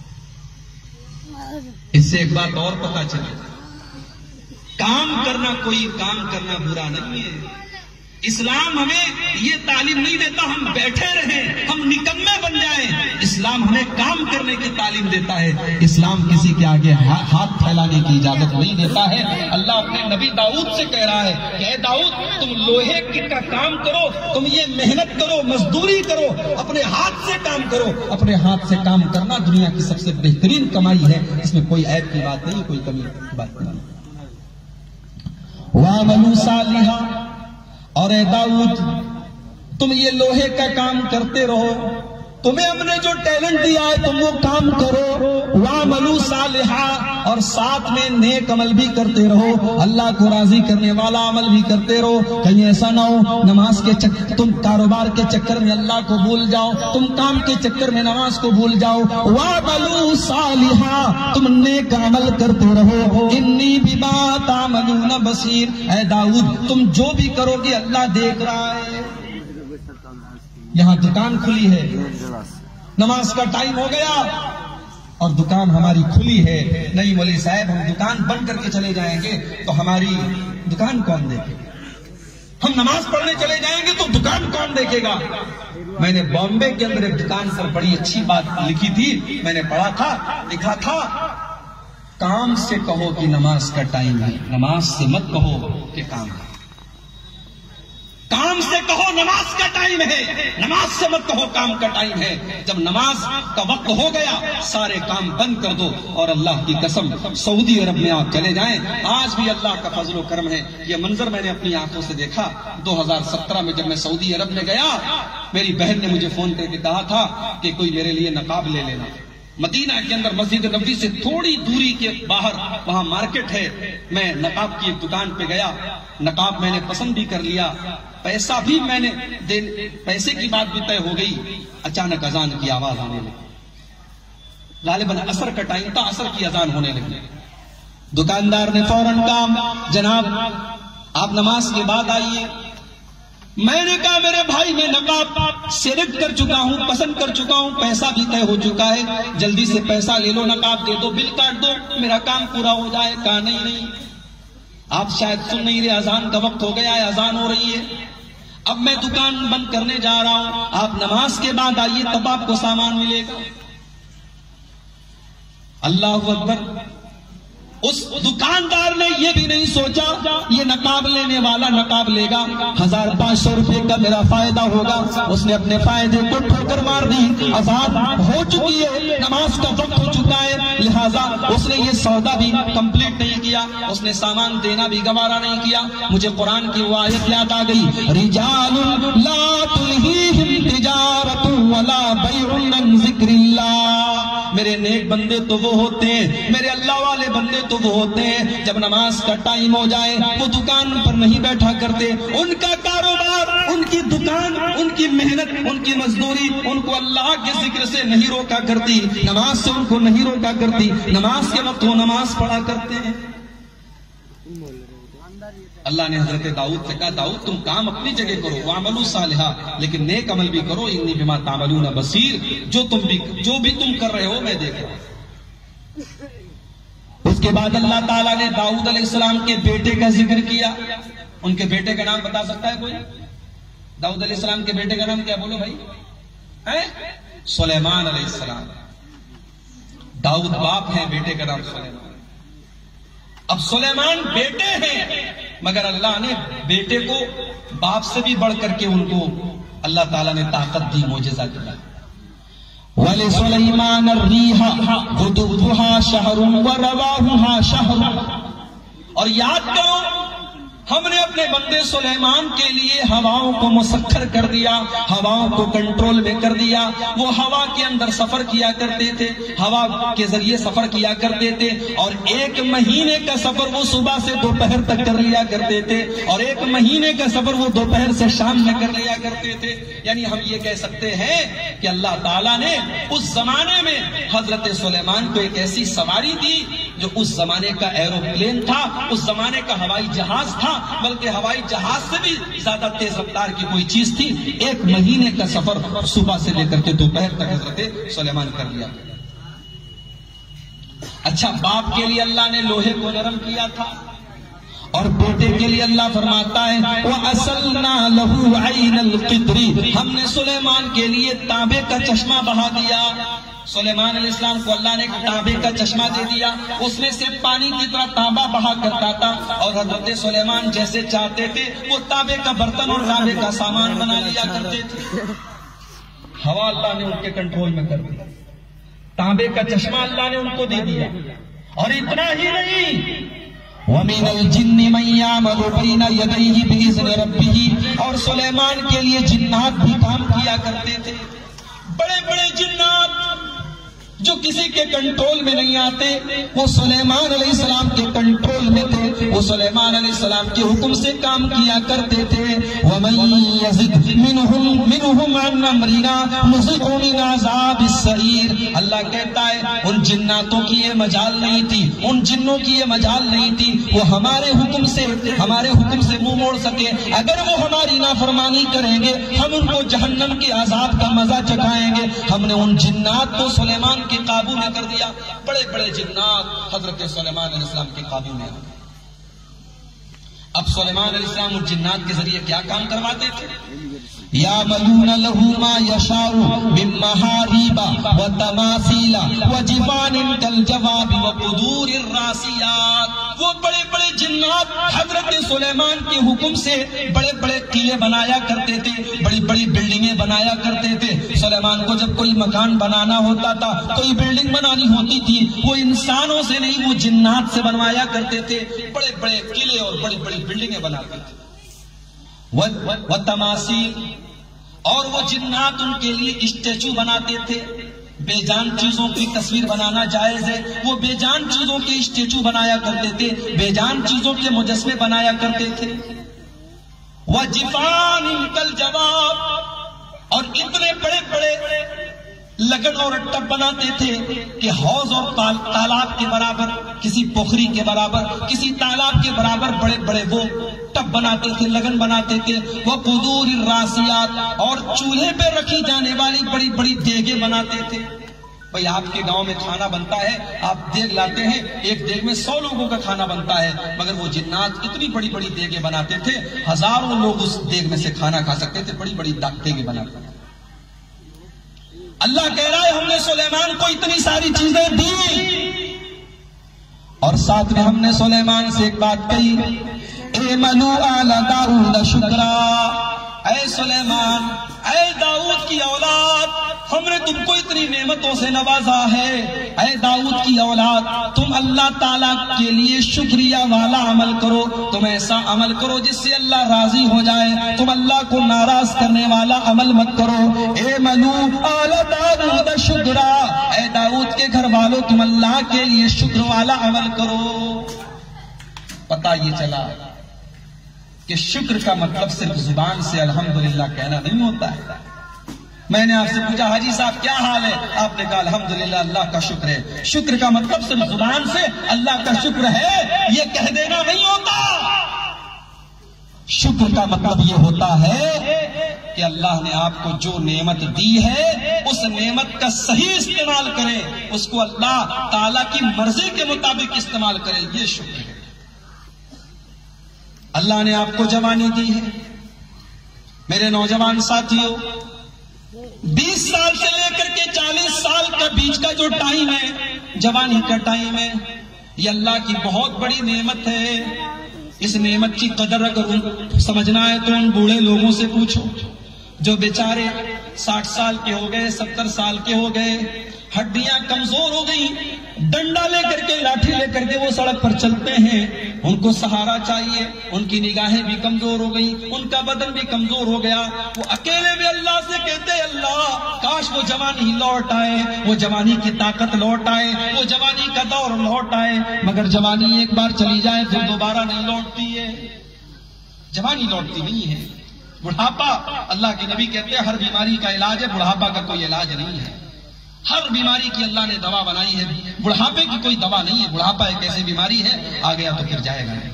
اس سے ایک بات اور پتا چلے کام کرنا کوئی کام کرنا برا نہیں ہے۔ اسلام ہمیں یہ تعلیم نہیں دیتا ہم بیٹھے رہیں، ہم نکمے بن جائیں۔ اسلام ہمیں کام کرنے کی تعلیم دیتا ہے، اسلام کسی کے آگے ہاتھ پھیلانے کی اجازت نہیں دیتا ہے۔ اللہ اپنے نبی داؤد سے کہہ رہا ہے کہ اے داؤد تم لوہے کا کام کرو، تم یہ محنت کرو، مزدوری کرو، اپنے ہاتھ سے کام کرو۔ اپنے ہاتھ سے کام کرنا دنیا کی سب سے بہترین کمائی ہے، اس میں کوئی عیب کی بات نہیں، کوئی کمی کی بات نہیں۔ وَعَمَلُوا صَالِحًا، اور اے داؤد تم یہ لوہے کا کام کرتے رہو، تمہیں ہم نے جو ٹیلنٹ دیا ہے تم وہ کام کرو۔ وَعَمَلُوا صَالِحًا، اور ساتھ میں نیک عمل بھی کرتے رہو، اللہ کو راضی کرنے والا عمل بھی کرتے رہو۔ کہیں ایسا نہ ہو نماز کے چکر تم کاروبار کے چکر میں اللہ کو بھول جاؤ، تم کام کے چکر میں نماز کو بھول جاؤ۔ وَعَمَلُوا صَالِحًا، تم نیک عمل کرتے رہو۔ اِنِّي بِمَا تَعْمَلُونَ بَصِيرٌ، اے داؤد تم جو بھی کرو گے اللہ دیکھ رہا ہے۔ یہاں دکان کھلی ہے، نماز کا ٹائم ہو گیا اور دکان ہماری کھلی ہے، نہیں مولوی صاحب ہم دکان بند کر کے چلے جائیں گے تو ہماری دکان کون دیکھے گا؟ ہم نماز پڑھنے چلے جائیں گے تو دکان کون دیکھے گا؟ میں نے بامبے کے اندر ایک دکان پر بڑی اچھی بات لکھی تھی، میں نے پڑھا تھا، لکھا تھا کام سے کہو کہ نماز کا ٹائم ہے، نماز سے مت کہو کہ کام ہے۔ کام سے کہو نماز کا ٹائم ہے، نماز سے مت کہو کام کا ٹائم ہے۔ جب نماز کا وقت ہو گیا سارے کام بند کر دو، اور اللہ کی قسم سعودی عرب میں آپ چلے جائیں، آج بھی اللہ کا فضل و کرم ہے۔ یہ منظر میں نے اپنی آنکھوں سے دیکھا دو ہزار سترہ میں جب میں سعودی عرب میں گیا، میری بہن نے مجھے فون کر کے کہا تھا کہ کوئی میرے لیے نقاب لے لینا۔ مدینہ کے اندر مسجد نبوی سے تھوڑی دوری کے باہر وہاں مارکیٹ ہے، میں نقاب کی ایک دکان پہ گیا، نقاب میں نے پسند بھی کر لیا، پیسہ بھی میں نے دے، پیسے کی بات بھی طے ہو گئی۔ اچانک اذان کی آواز آنے لگی، غالباً عصر کا ٹائم تھا، عصر کی اذان ہونے لگی۔ دکاندار نے فوراً کہا جناب آپ نماز کے بعد آئیے۔ میں نے کہا میرے بھائی میں نقاب سلیکٹ کر چکا ہوں، پسند کر چکا ہوں، پیسہ بھی طے ہو چکا ہے، جلدی سے پیسہ لے لو، نقاب دے دو، بل کاٹ دو، میرا کام پورا ہو جائے۔ کہا نہیں نہیں آپ شاید سن نہیں رہے، اذان کا وقت ہو گیا ہے، اذان ہو رہی ہے، اب میں دکان بند کرنے جا رہا ہوں، آپ نماز کے بعد آئیے تب آپ کو سامان ملے گا۔ اللہ اکبر۔ اس دکاندار نے یہ بھی نہیں سوچا یہ نقاب لینے والا نقاب لے گا، ہزار پانچ سو روپے کا میرا فائدہ ہوگا، اس نے اپنے فائدے کو ٹھوکر مار دی۔ اذان ہو چکی ہے، نماز کا وقت ہو چکا ہے، لہذا اس نے یہ سودا بھی کمپلیٹ نہیں کیا، اس نے سامان دینا بھی گوارا نہیں کیا۔ مجھے قرآن کی وہ آیت یاد آ گئی، رجال لا تلہیہم تجارت ولا بیع عن ذکر اللہ۔ میرے نیک بندے تو وہ ہوتے ہیں، میرے اللہ والے بندے تو وہ ہوتے ہیں جب نماز کا ٹائم ہو جائے وہ دکان پر نہیں بیٹھا کرتے، ان کا کاروبار، ان کی دکان، ان کی محنت، ان کی مزدوری ان کو اللہ کے ذکر سے نہیں روکا کرتی، نماز سے ان کو نہیں روکا کرتی، نماز کے وقت وہ نماز پڑھا کرتے ہیں۔ اللہ نے حضرت داؤد سے کہا داؤد تم کام اپنی جگہ کرو، وَعْمَلُوا صَالِحًا، لیکن نیک عمل بھی کرو، اِنِّي بِمَا تَعْمَلُونَ بَصِيرٌ، جو تم بھی جو بھی تم کر رہے ہو میں دیکھ رہا ہوں۔ اس کے بعد اللہ تعالیٰ نے داؤد علیہ السلام کے بیٹے کا ذکر کیا۔ ان کے بیٹے کا نام بتا سکتا ہے کوئی؟ داؤد علیہ السلام کے بیٹے کا نام کیا؟ بولو بھائی۔ سلیمان علیہ السلام۔ داؤد باپ ہیں، بیٹے کا نام سلیمان۔ اب سلیمان بیٹے ہیں مگر اللہ نے بیٹے کو باپ سے بھی بڑھ کر کے ان کو اللہ تعالیٰ نے طاقت دی، معجزہ دیا۔ وَلِسُلَيْمَانَ الرِّيحَ غُدُوُّهَا شَهْرٌ وَرَوَاحُهَا شَهْرٌ۔ اور یاد کرو ہم نے اپنے بندے سلیمان کے لیے ہواؤں کو مسخر کر دیا، ہواؤں کو کنٹرول میں کر دیا، وہ ہوا کے اندر سفر کیا کرتے تھے، ہوا کے ذریعے سفر کیا کرتے تھے، اور ایک مہینے کا سفر وہ صبح سے دوپہر تک کر لیا کرتے تھے، اور ایک مہینے کا سفر وہ دوپہر سے شام میں کر لیا کرتے تھے۔ یعنی ہم یہ کہہ سکتے ہیں کہ اللہ تعالیٰ نے اس زمانے میں حضرت سلیمان کو ایک ایسی سواری دی جو اس زمانے کا ایروپلین تھا، اس زمانے کا ہوائی جہاز تھا، بلکہ ہوائی جہاز سے بھی زیادہ تیز رفتار کی کوئی چیز تھی۔ ایک مہینے کا سفر صبح سے لے کر کے دوپہر تک حضرت سلیمان کر لیا۔ اچھا، باپ کے لیے اللہ نے لوہے کو نرم کیا تھا، اور بیٹے کے لیے اللہ فرماتا ہے وَأَسَلْنَا لَهُ عَيْنَ الْقِطْرِ، ہم نے سلیمان کے لیے تانبے کا چشمہ بہا دیا۔ سلیمان علیہ السلام کو اللہ نے تانبے کا چشمہ دے دیا، اس میں سے پانی کی طرح تانبا بہا کرتا تھا، اور حضرت سلیمان جیسے چاہتے تھے وہ تانبے کا برتن اور تانبے کا سامان بنا لیا کرتے تھے۔ ہوا اللہ نے ان کے کنٹرول میں کر دیا، تانبے کا چشمہ اللہ نے ان کو دے دیا، اور اتنا ہی نہیں وَمِنَ الْجِنِّ مَنْ يَعْمَلُ بَيْنَ يَدَيْهِ بِإِذْنِ رَبِّهِ، اور سلیمان کے لیے جنات بھی کام کیا کرتے تھے، بڑے بڑے جنات جو کسی کے کنٹرول میں نہیں آتے، وہ سلیمان علیہ السلام کے کنٹرول میں تھے، وہ سلیمان علیہ السلام کے حکم سے کام کیا کرتے تھے۔ وَمَن يَزِغْ مِنْهُمْ مِنْهُمْ عَنْ أَمْرِنَا نُذِقْهُ مِنْ عَذَابِ السَّعِيرِ، اللہ کہتا ہے ان جناتوں کی یہ مجال نہیں تھی، ان جنوں کی یہ مجال نہیں تھی وہ ہمارے حکم سے ہمارے حکم سے منہ موڑ سکے۔ اگر وہ ہماری نافرمانی کریں گے ہم ان کو جہنم کے عذاب کا مزہ چکھائیں گے۔ ہم نے ان جنات کو سلیمان کے قابو میں کر دیا، بڑے بڑے جنات حضرت سلیمان علیہ السلام کے قابو میں آ گئے۔ اب سلیمان علیہ السلام اور جنات کے ذریعے کیا کام کرواتے تھے؟ یعملون له ما یشاء من محاریب وتماثیل وجفان کالجواب وقدور الراسیات. وہ بڑے بڑے جنات حضرت سلیمان کے حکم سے بڑے بڑے قلعے بنایا کرتے تھے، بڑی بڑی بلڈنگیں بنایا کرتے تھے. سلیمان کو جب کوئی مکان بنانا ہوتا تھا، کوئی بلڈنگ بنانی ہوتی تھی، وہ انسانوں سے نہیں، وہ جنات سے بنوایا کرتے تھے. بڑے بڑے قلعے اور بڑی بڑی بلڈنگیں بناتے تھے. وتماثیل، اور وہ جنات ان کے لیے اسٹیچو بناتے تھے. بے جان چیزوں کی تصویر بنانا جائز ہے، وہ بے جان چیزوں کے اسٹیچو بنایا کرتے تھے، بے جان چیزوں کے مجسمے بنایا کرتے تھے. وَجِفَانٍ كَالْجَوَابِ، اور اتنے بڑے بڑے لگن اور ٹب بناتے تھے کہ حوض اور تالاب کے برابر، کسی پوکھری کے برابر، کسی تالاب کے برابر بڑے بڑے وہ ٹب بناتے تھے، لگن بناتے تھے. وہ قدور الراسیات، اور چولہے پہ رکھی جانے والی بڑی بڑی دیگیں بناتے تھے. بھئی آپ کے گاؤں میں کھانا بنتا ہے، آپ دیگ لاتے ہیں، ایک دیگ میں سو لوگوں کا کھانا بنتا ہے، مگر وہ جنات اتنی بڑی بڑی دیگیں بناتے تھے، ہزاروں لوگ اس دیگ میں سے کھانا کھا سکتے تھے. بڑی بڑی دیگیں بناتے تھے. اللہ کہہ رہا ہے ہم نے سلیمان کو اتنی ساری چیزیں دی، اور ساتھ میں ہم نے سلیمان سے ایک بات کہی، اعملوا آل داؤد شکرا. اے سلیمان، اے داؤد کی اولاد، ہم نے تم کو اتنی نعمتوں سے نوازا ہے. اے داؤد کی اولاد، تم اللہ تعالیٰ کے لیے شکریہ والا عمل کرو. تم ایسا عمل کرو جس سے اللہ راضی ہو جائے. تم اللہ کو ناراض کرنے والا عمل مت کرو. اعملوا آل داؤد شکرا. اے داؤد کے گھر والوں، تم اللہ کے لیے شکر والا عمل کرو. پتہ یہ چلا کہ شکر کا مطلب صرف زبان سے الحمدللہ کہنا نہیں ہوتا ہے. میں نے آپ سے پوچھا حاجی صاحب کیا حال ہے؟ آپ نے کہا الحمدللہ اللہ کا شکر ہے. شکر کا مطلب صرف زبان سے اللہ کا شکر ہے یہ کہہ دینا نہیں ہوتا. شکر کا مطلب یہ ہوتا ہے کہ اللہ نے آپ کو جو نعمت دی ہے اس نعمت کا صحیح استعمال کرے، اس کو اللہ تعالیٰ کی مرضی کے مطابق استعمال کرے. یہ شکر ہے. اللہ نے آپ کو جوانی دی ہے. میرے نوجوان ساتھیوں، بیس سال سے لے کر کے چالیس سال کا بیچ کا جو ٹائم ہے، جوانی کا ٹائم ہے، یہ اللہ کی بہت بڑی نعمت ہے. اس نعمت کی قدر اگر سمجھنا ہے تو ان بوڑھے لوگوں سے پوچھو جو بیچارے ساٹھ سال کے ہو گئے، ستر سال کے ہو گئے، ہڈیاں کمزور ہو گئی، ڈنڈا لے کر کے، لاٹھی لے کر کے وہ سڑک پر چلتے ہیں. ان کو سہارا چاہیے. ان کی نگاہیں بھی کمزور ہو گئی، ان کا بدن بھی کمزور ہو گیا. وہ اکیلے میں اللہ سے کہتے اللہ کاش وہ جوانی لوٹ آئے، وہ جوانی کی طاقت لوٹ آئے، وہ جوانی کا دور لوٹ آئے. مگر جوانی ایک بار چلی جائے پھر دوبارہ نہیں لوٹتی ہے. جوانی لوٹتی نہیں ہے. بڑھاپا، اللہ کے نبی کہتے ہیں ہر بیماری کا علاج ہے، بڑھاپا کا کوئی علاج نہیں ہے. ہر بیماری کی اللہ نے دوا بنائی ہے، بڑھاپے کی کوئی دوا نہیں ہے. بڑھاپا ایک ایسی بیماری ہے، آ گیا تو پھر جائے گا.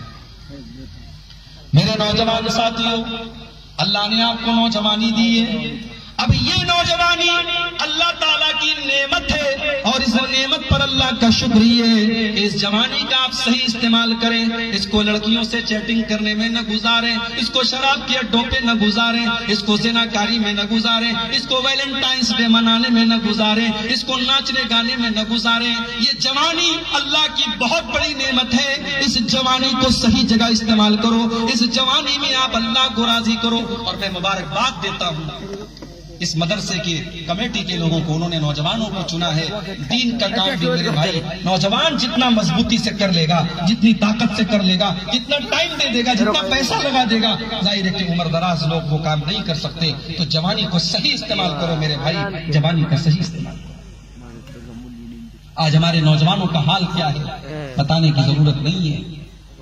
میرے نوجوان ساتھیوں، اللہ نے آپ کو نوجوانی دی ہے. اب یہ نوجوانی اللہ تعالیٰ کی نعمت ہے، اور اس نعمت پر اللہ کا شکریہ ہے کہ اس جوانی کا آپ صحیح استعمال کریں. اس کو لڑکیوں سے چیٹنگ کرنے میں نہ گزاریں، اس کو شراب کے اڈوں پہ نہ گزاریں، اس کو زناکاری میں نہ گزاریں، اس کو ویلنٹائنس ڈے منانے میں نہ گزاریں، اس کو ناچنے گانے میں نہ گزاریں. یہ جوانی اللہ کی بہت بڑی نعمت ہے. اس جوانی کو صحیح جگہ استعمال کرو. اس جوانی میں آپ اللہ کو راضی کرو. اور میں مبارکباد دیتا ہوں اس مدرسے کے کمیٹی کے لوگوں کو، انہوں نے نوجوانوں کو چنا ہے. دین کا کام بھی میرے بھائی نوجوان جتنا مضبوطی سے کر لے گا، جتنی طاقت سے کر لے گا، جتنا ٹائم دے دے گا، جتنا پیسہ لگا دے گا، ظاہر ہے کہ عمر دراز لوگ وہ کام نہیں کر سکتے. تو جوانی کو صحیح استعمال کرو میرے بھائی، جوانی کا صحیح استعمال کرو. آج ہمارے نوجوانوں کا حال کیا ہے بتانے کی ضرورت نہیں ہے.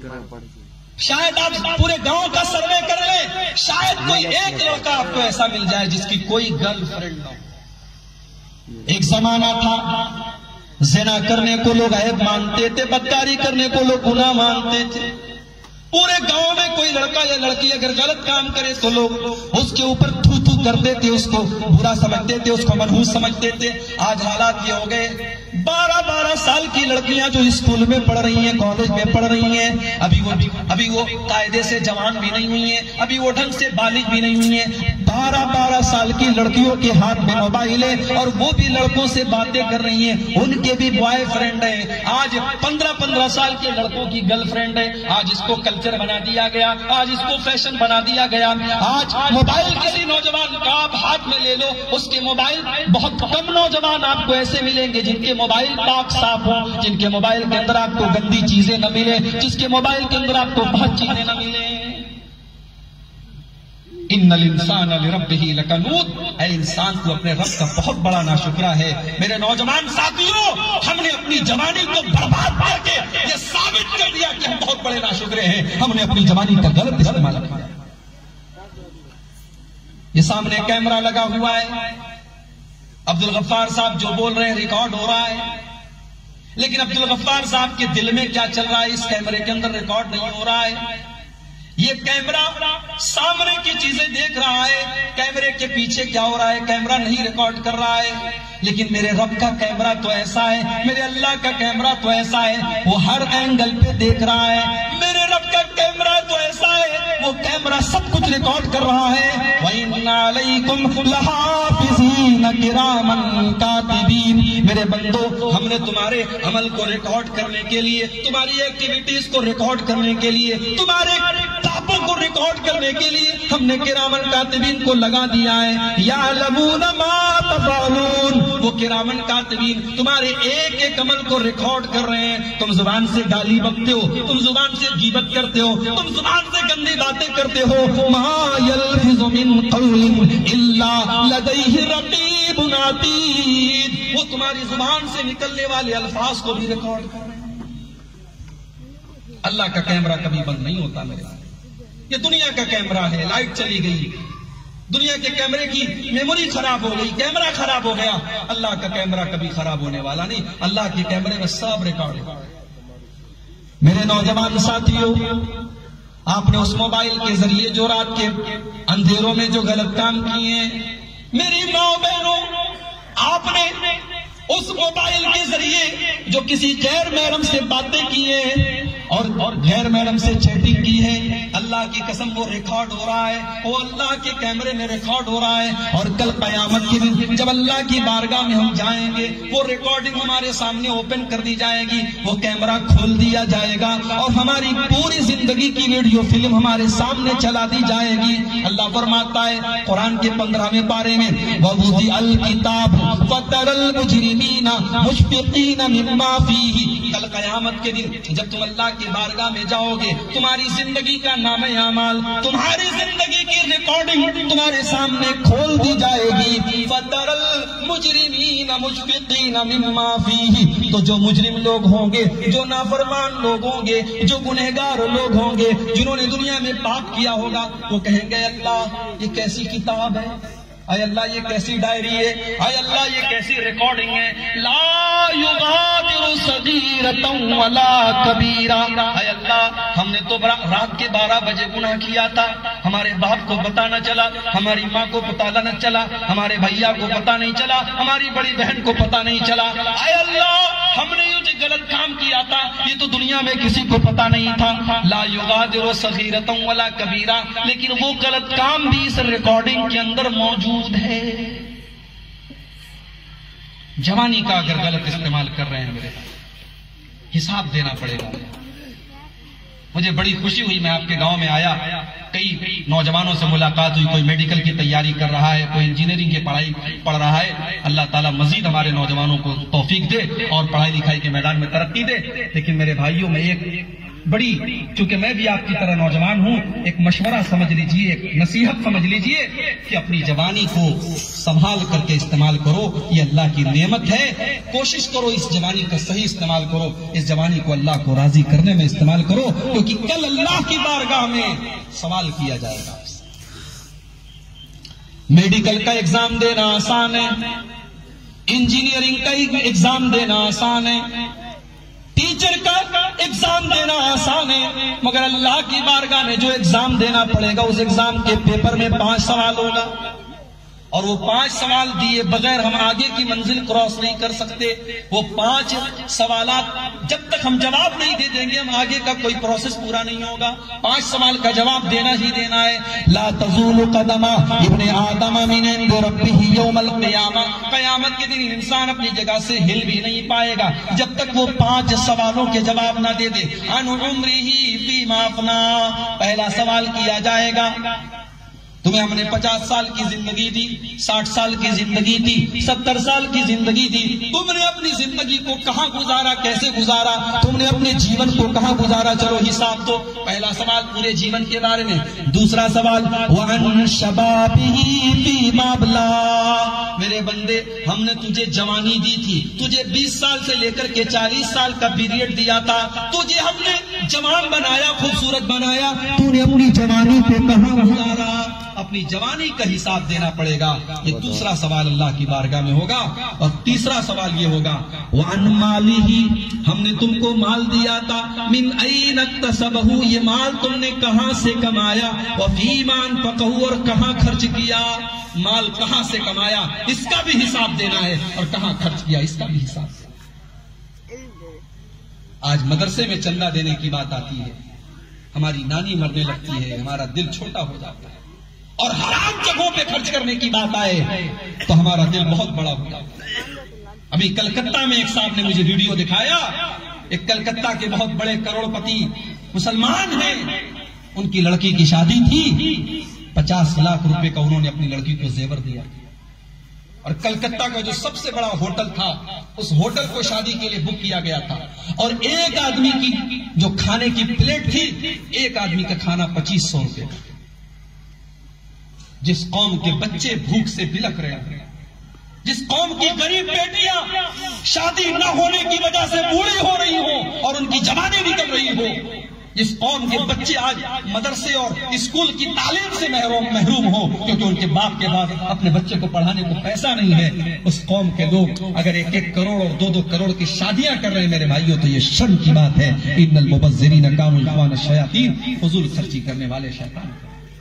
شاید آپ پورے گاؤں کا سروے کر لیں، شاید کوئی ایک لڑکا آپ کو ایسا مل جائے جس کی کوئی گرل فرینڈ نہ ہو. ایک زمانہ تھا زنا کرنے کو لوگ عیب مانتے تھے، بدکاری کرنے کو لوگ گناہ مانتے تھے. پورے گاؤں میں کوئی لڑکا یا لڑکی اگر غلط کام کرے تو لوگ اس کے اوپر تھو تھو کرتے تھے، اس کو برا سمجھتے تھے، اس کو منحوس سمجھتے تھے. آج حالات یہ ہو گئے، بارہ بارہ سال کی لڑکیاں جو اسکول میں پڑھ رہی ہیں، کالج میں پڑھ رہی ہیں، ابھی وہ ابھی وہ قاعدے سے جوان بھی نہیں ہوئی ہیں، ابھی وہ ڈھنگ سے بالغ بھی نہیں ہوئی ہیں، بارہ بارہ سال کی لڑکیوں کے ہاتھ میں موبائل ہے اور وہ بھی لڑکوں سے باتیں کر رہی ہیں، ان کے بھی بوائے فرینڈ ہیں۔ آج پندرہ پندرہ سال کے لڑکوں کی گرل فرینڈ ہے، آج اس کو کلچر بنا دیا گیا، آج اس کو فیشن بنا دیا گیا۔ آج موبائل کسی نوجوان کا آپ ہاتھ میں لے لو، اس کے موبائل بہت کم نوجوان آپ کو ایسے ملیں گے جن کے موبائل پاک صاف ہوں، جن کے موبائل کے اندر آپ کو گندی چیزیں نہ ملے، جس کے موبائل کے اندر آپ کو بہت چیزیں نہ ملیں۔ ان الانسان لربہ لکنود، اے انسان کو اپنے رب کا بہت بڑا ناشکرا ہے۔ میرے نوجوان ساتھیوں، ہم نے اپنی جوانی کو برباد کر کے یہ ثابت کر دیا کہ ہم بہت بڑے ناشکرے ہیں، ہم نے اپنی جوانی کا غلط استعمال کیا۔ یہ سامنے کیمرہ لگا ہوا ہے، عبدالغفار صاحب جو بول رہے ہیں ریکارڈ ہو رہا ہے، لیکن عبدالغفار صاحب کے دل میں کیا چل رہا ہے اس کیمرے کے اندر ریکارڈ نہیں ہو رہا ہے۔ یہ کیمرہ سامنے کی چیزیں دیکھ رہا ہے، کیمرے کے پیچھے کیا ہو رہا ہے کیمرہ نہیں ریکارڈ کر رہا ہے۔ لیکن میرے رب کا کیمرہ تو ایسا ہے، میرے اللہ کا کیمرہ تو ایسا ہے، وہ ہر اینگل پہ دیکھ رہا ہے۔ میرے رب کا کیمرہ تو ایسا ہے، وہ کیمرہ سب کچھ ریکارڈ کر رہا ہے۔ وَإِنَّ عَلَيْكُمْ لَحَافِظِينَ كِرَامًا كَاتِبِينَ، میرے بندو ہم نے تمہارے عمل کو ریکارڈ کرنے کے لیے، تمہاری ایکٹیویٹیز کو ریکارڈ کرنے کے لیے، تمہارے ٹاپوں کو ریکارڈ کرنے کے لیے ہم نے کرامن کاتبین کو لگا دیا ہے۔ یعلمون ما تفعلون، وہ کرامن کاتبین تمہارے ایک ایک عمل کو ریکارڈ کر رہے ہیں۔ تم زبان سے گالی بکتے ہو، تم زبان سے غیبت کرتے ہو، تم زبان سے گندی باتیں کرتے ہو، ما یلفظ من قول الا لدیہ رقیب عتید، وہ تمہاری زبان سے نکلنے والے الفاظ کو بھی ریکارڈ کر رہے ہیں۔ اللہ کا کیمرہ کبھی بند نہیں ہوتا میرے، یہ دنیا کا کیمرہ ہے، لائٹ چلی گئی، دنیا کے کیمرے کی میموری خراب ہو گئی، کیمرہ خراب ہو گیا، اللہ کا کیمرہ کبھی خراب ہونے والا نہیں، اللہ کے کیمرے میں سب ریکارڈ ہے۔ میرے نوجوان ساتھیوں، آپ نے اس موبائل کے ذریعے جو رات کے اندھیروں میں جو غلط کام کیے ہیں، میری ماں بہنوں، آپ نے اس موبائل کے ذریعے جو کسی غیر محرم سے باتیں کی ہیں اور غیر محرم سے چیٹنگ کی ہے، اللہ کی قسم وہ ریکارڈ ہو رہا ہے، وہ اللہ کے کیمرے میں ریکارڈ ہو رہا ہے۔ اور کل قیامت کے دن جب اللہ کی بارگاہ میں ہم جائیں گے، وہ ریکارڈنگ ہمارے سامنے اوپن کر دی جائے گی، وہ کیمرہ کھول دیا جائے گا اور ہماری پوری زندگی کی ویڈیو فلم ہمارے سامنے چلا دی جائے گی۔ اللہ فرماتا ہے قرآن کے پندرہویں پارے میں، وَوُضِعَ الْكِتَابُ فَتَرَى الْمُجْرِمِينَ مُشْفِقِينَ مِمَّا فِيهِ، کل قیامت کے دن جب تم اللہ کی بارگاہ میں جاؤ گے، تمہاری زندگی کا نام اعمال، تمہاری زندگی کی ریکارڈنگ تمہارے سامنے کھول دی جائے گی۔ فَتَرَى الْمُجْرِمِينَ مُشْفِقِينَ مِمَّا فِيهِ، تو جو مجرم لوگ ہوں گے، جو نافرمان لوگ ہوں گے، جو گنہگار لوگ ہوں گے، جنہوں نے دنیا میں پاپ کیا ہوگا، وہ کہیں گے اللہ یہ کیسی کتاب ہے، اے اللہ یہ کیسی ڈائری ہے، اے اللہ یہ کیسی ریکارڈنگ ہے، لا یغادر صغیرۃ ولا کبیرہ، اے اللہ ہم نے تو رات کے بارہ بجے گناہ کیا تھا، ہمارے باپ کو پتہ نہ چلا، ہماری ماں کو پتہ نہ چلا، ہمارے بھیا کو پتہ نہیں چلا، ہماری بڑی بہن کو پتہ نہیں چلا، اے اللہ ہم نے یہ جو غلط کام کیا تھا یہ تو دنیا میں کسی کو پتہ نہیں تھا، لا یغادر صغیرۃ ولا کبیرہ، لیکن وہ غلط کام بھی اس ریکارڈنگ کے اندر موجود ہے۔ جوانی کا اگر غلط استعمال کر رہے ہیں میرے حساب دینا پڑے گا۔ مجھے بڑی خوشی ہوئی، میں آپ کے گاؤں میں آیا، کئی نوجوانوں سے ملاقات ہوئی، کوئی میڈیکل کی تیاری کر رہا ہے، کوئی انجینئرنگ کی پڑھائی پڑھ رہا ہے۔ اللہ تعالیٰ مزید ہمارے نوجوانوں کو توفیق دے اور پڑھائی لکھائی کے میدان میں ترقی دے۔ لیکن میرے بھائیوں میں ایک بڑی، چونکہ میں بھی آپ کی طرح نوجوان ہوں، ایک مشورہ سمجھ لیجئے، ایک نصیحت سمجھ لیجئے کہ اپنی جوانی کو سنبھال کر کے استعمال کرو، یہ اللہ کی نعمت ہے، کوشش کرو اس جوانی کا صحیح استعمال کرو، اس جوانی کو اللہ کو راضی کرنے میں استعمال کرو، کیونکہ کل اللہ کی بارگاہ میں سوال کیا جائے گا۔ میڈیکل کا ایگزام دینا آسان ہے، انجینئرنگ کا ایگزام دینا آسان ہے، ٹیچر کا ایگزام دینا آسان ہے، مگر اللہ کی بارگاہ میں جو ایگزام دینا پڑے گا اس ایگزام کے پیپر میں پانچ سوال ہوگا، اور وہ پانچ سوال دیے بغیر ہم آگے کی منزل کراس نہیں کر سکتے. وہ پانچ سوالات جب تک ہم جواب نہیں دے دیں گے ہم آگے کا کوئی پروسیس پورا نہیں ہوگا. پانچ سوال کا جواب دینا ہی دینا ہے. لا تزول قدم ابن آدم من عند ربہ یوم القیامہ. قیامت کے دن انسان اپنی جگہ سے ہل بھی نہیں پائے گا جب تک وہ پانچ سوالوں کے جواب نہ دے دے. عن عمرہ فیما افنا. پہلا سوال کیا جائے گا تمہیں ہم نے پچاس سال کی زندگی دی, ساٹھ سال کی زندگی دی, ستر سال کی زندگی دی, تم نے اپنی زندگی کو کہاں گزارا, کیسے گزارا, تم نے اپنے جیون کو کہاں گزارا, چلو حساب دو. پہلا سوال پورے جیون کے بارے میں. دوسرا سوال وَعَنْ شَبَابِهِ فِيمَا أَبْلَىٰ. میرے بندے ہم نے تجھے جوانی دی تھی, تجھے بیس سال سے لے کر کے چالیس سال کا پیریڈ دیا تھا, تجھے ہم نے جوان بنایا, خوبصورت بنایا, تو نے اپنی جوانی کو کہاں گزارا. اپنی جوانی کا حساب دینا پڑے گا. یہ دوسرا سوال اللہ کی بارگاہ میں ہوگا. اور تیسرا سوال یہ ہوگا وَعَنْ مَالِهِ. ہم نے تم کو مال دیا تھا, مِنْ أَيْنَ اكْتَسَبَهُ. یہ مال تم نے کہاں سے کمایا, وَفِيمَا أَنْفَقَهُ. اور کہاں خرچ کیا. مال کہاں سے کمایا اس کا بھی حساب دینا ہے, اور کہاں خرچ کیا اس کا بھی حساب دینا. آج مدرسے میں چندہ دینے کی بات آتی ہے, ہماری نانی مرنے لگتی ہے, ہمارا دل چھوٹا ہو جاتا ہے. اور حرام جگہوں پہ خرچ کرنے کی بات آئے تو ہمارا دل بہت بڑا ہو جاتا ہے. ابھی کلکتہ میں ایک صاحب نے مجھے ویڈیو دکھایا, ایک کلکتہ کے بہت بڑے کروڑ پتی مسلمان ہیں, ان کی لڑکی کی شادی تھی, پچاس لاکھ روپے کا انہوں نے اپنی لڑکی کو زیور دیا. اور کلکتہ کا جو سب سے بڑا ہوٹل تھا اس ہوٹل کو شادی کے لیے بک کیا گیا تھا, اور ایک آدمی کی جو کھانے کی پلیٹ تھی, ایک آدمی کا کھانا پچیس سو روپے کا. جس قوم کے بچے بھوک سے بلک رہے ہیں, جس قوم کی غریب بیٹیاں شادی نہ ہونے کی وجہ سے بوڑھی ہو رہی ہوں اور ان کی جوانی نکل رہی ہو, جس قوم کے بچے آج مدرسے اور اسکول کی تعلیم سے محروم محروم ہو کیونکہ ان کے باپ کے بعد اپنے بچے کو پڑھانے کو پیسہ نہیں ہے, اس قوم کے لوگ اگر ایک ایک کروڑ اور دو دو کروڑ کی شادیاں کر رہے ہیں میرے بھائیوں تو یہ شرم کی بات ہے. ان المبذرین کانوا اخوان الشیاطین. فضول خرچی کرنے والے شیطان.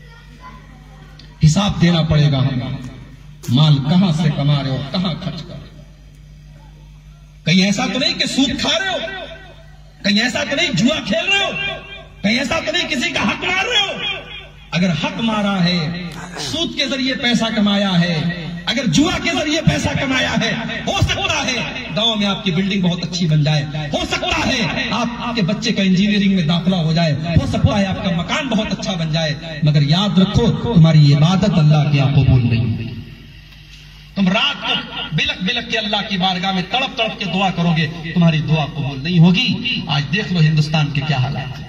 حساب دینا پڑے گا ہمیں, مال کہاں سے کما رہے ہو, کہاں خرچ کر رہے ہو. کہیں ایسا تو نہیں کہ سود کھا رہے ہو, کہیں ایسا تو نہیں جوا کھیل رہے ہو, کہیں ایسا تو نہیں کسی کا حق مار رہے ہو. اگر حق مارا ہے, سود کے ذریعے پیسہ کمایا ہے, اگر جوا کے ذریعے پیسہ کمایا ہے, ہو سکتا ہے گاؤں میں آپ کی بلڈنگ بہت اچھی بن جائے, ہو سکتا ہے آپ کے بچے کا انجینئرنگ میں داخلہ ہو جائے, ہو سکتا ہے آپ کا مکان بہت اچھا بن جائے, مگر یاد رکھو تمہاری عبادت اللہ کے یہاں قبول نہیں ہوئی. تم رات کو بلک بلک کے اللہ کی بارگاہ میں تڑپ تڑپ کے دعا کرو گے, تمہاری دعا قبول نہیں ہوگی. آج دیکھ لو ہندوستان کے کیا حالات ہیں.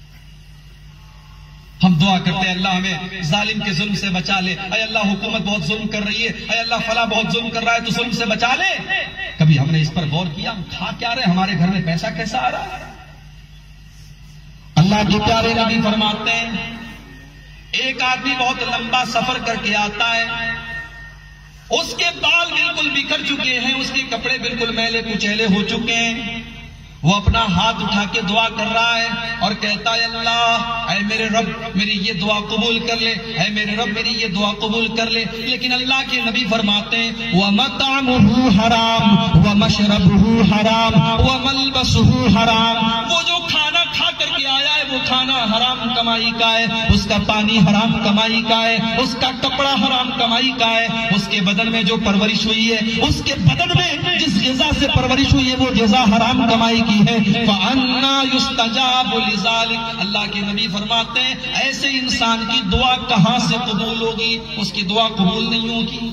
ہم دعا کرتے ہیں اللہ ہمیں ظالم کے ظلم سے بچا لے, اے اللہ حکومت بہت ظلم کر رہی ہے, اے اللہ فلاں بہت ظلم کر رہا ہے تو ظلم سے بچا لے. کبھی ہم نے اس پر غور کیا ہم کھا کیا رہے, ہمارے گھر میں پیسہ کیسا آ رہا ہے. اللہ کے پیارے نبی فرماتے ہیں ایک آدمی بہت لمبا سفر کر کے آتا ہے, اس کے بال بالکل بکھر چکے ہیں, اس کے کپڑے بالکل میلے کچیلے ہو چکے ہیں, وہ اپنا ہاتھ اٹھا کے دعا کر رہا ہے اور کہتا ہے اللہ اے میرے رب میری یہ دعا قبول کر لے, اے میرے رب میری یہ دعا قبول کر لے. لیکن اللہ کے نبی فرماتے ہیں وَمَطْعَمُهُ حَرَامٌ وَمَشْرَبُهُ حَرَامٌ وَمَلْبَسُهُ حَرَامٌ. وہ جو کھانا کھا کر کے آیا ہے وہ کھانا حرام کمائی کا ہے, اس کا پانی حرام کمائی کا ہے, اس کا کپڑا حرام کمائی کا ہے, اس کے بدن میں جو پرورش ہوئی ہے, اس کے بدن میں جس غذا سے پرورش ہوئی ہے وہ غذا حرام کمائی کی ہے. فَأَنَّا يُسْتَجَابُ لِذَلِكَ. اللہ کے نبی فرماتے ہیں ایسے انسان کی دعا کہاں سے قبول ہوگی, اس کی دعا قبول نہیں ہوگی.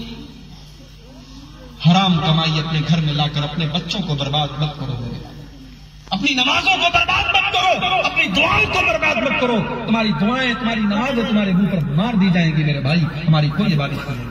حرام کمائی اپنے گھر میں لا کر اپنے بچوں کو برباد مت کرو, اپنی نمازوں کو برباد مت کرو, اپنی دعاؤں کو برباد مت کرو. تمہاری دعائیں تمہاری نمازیں تمہارے منہ پر مار دی جائیں گی میرے بھائی, ہماری کوئی عبادت نہیں.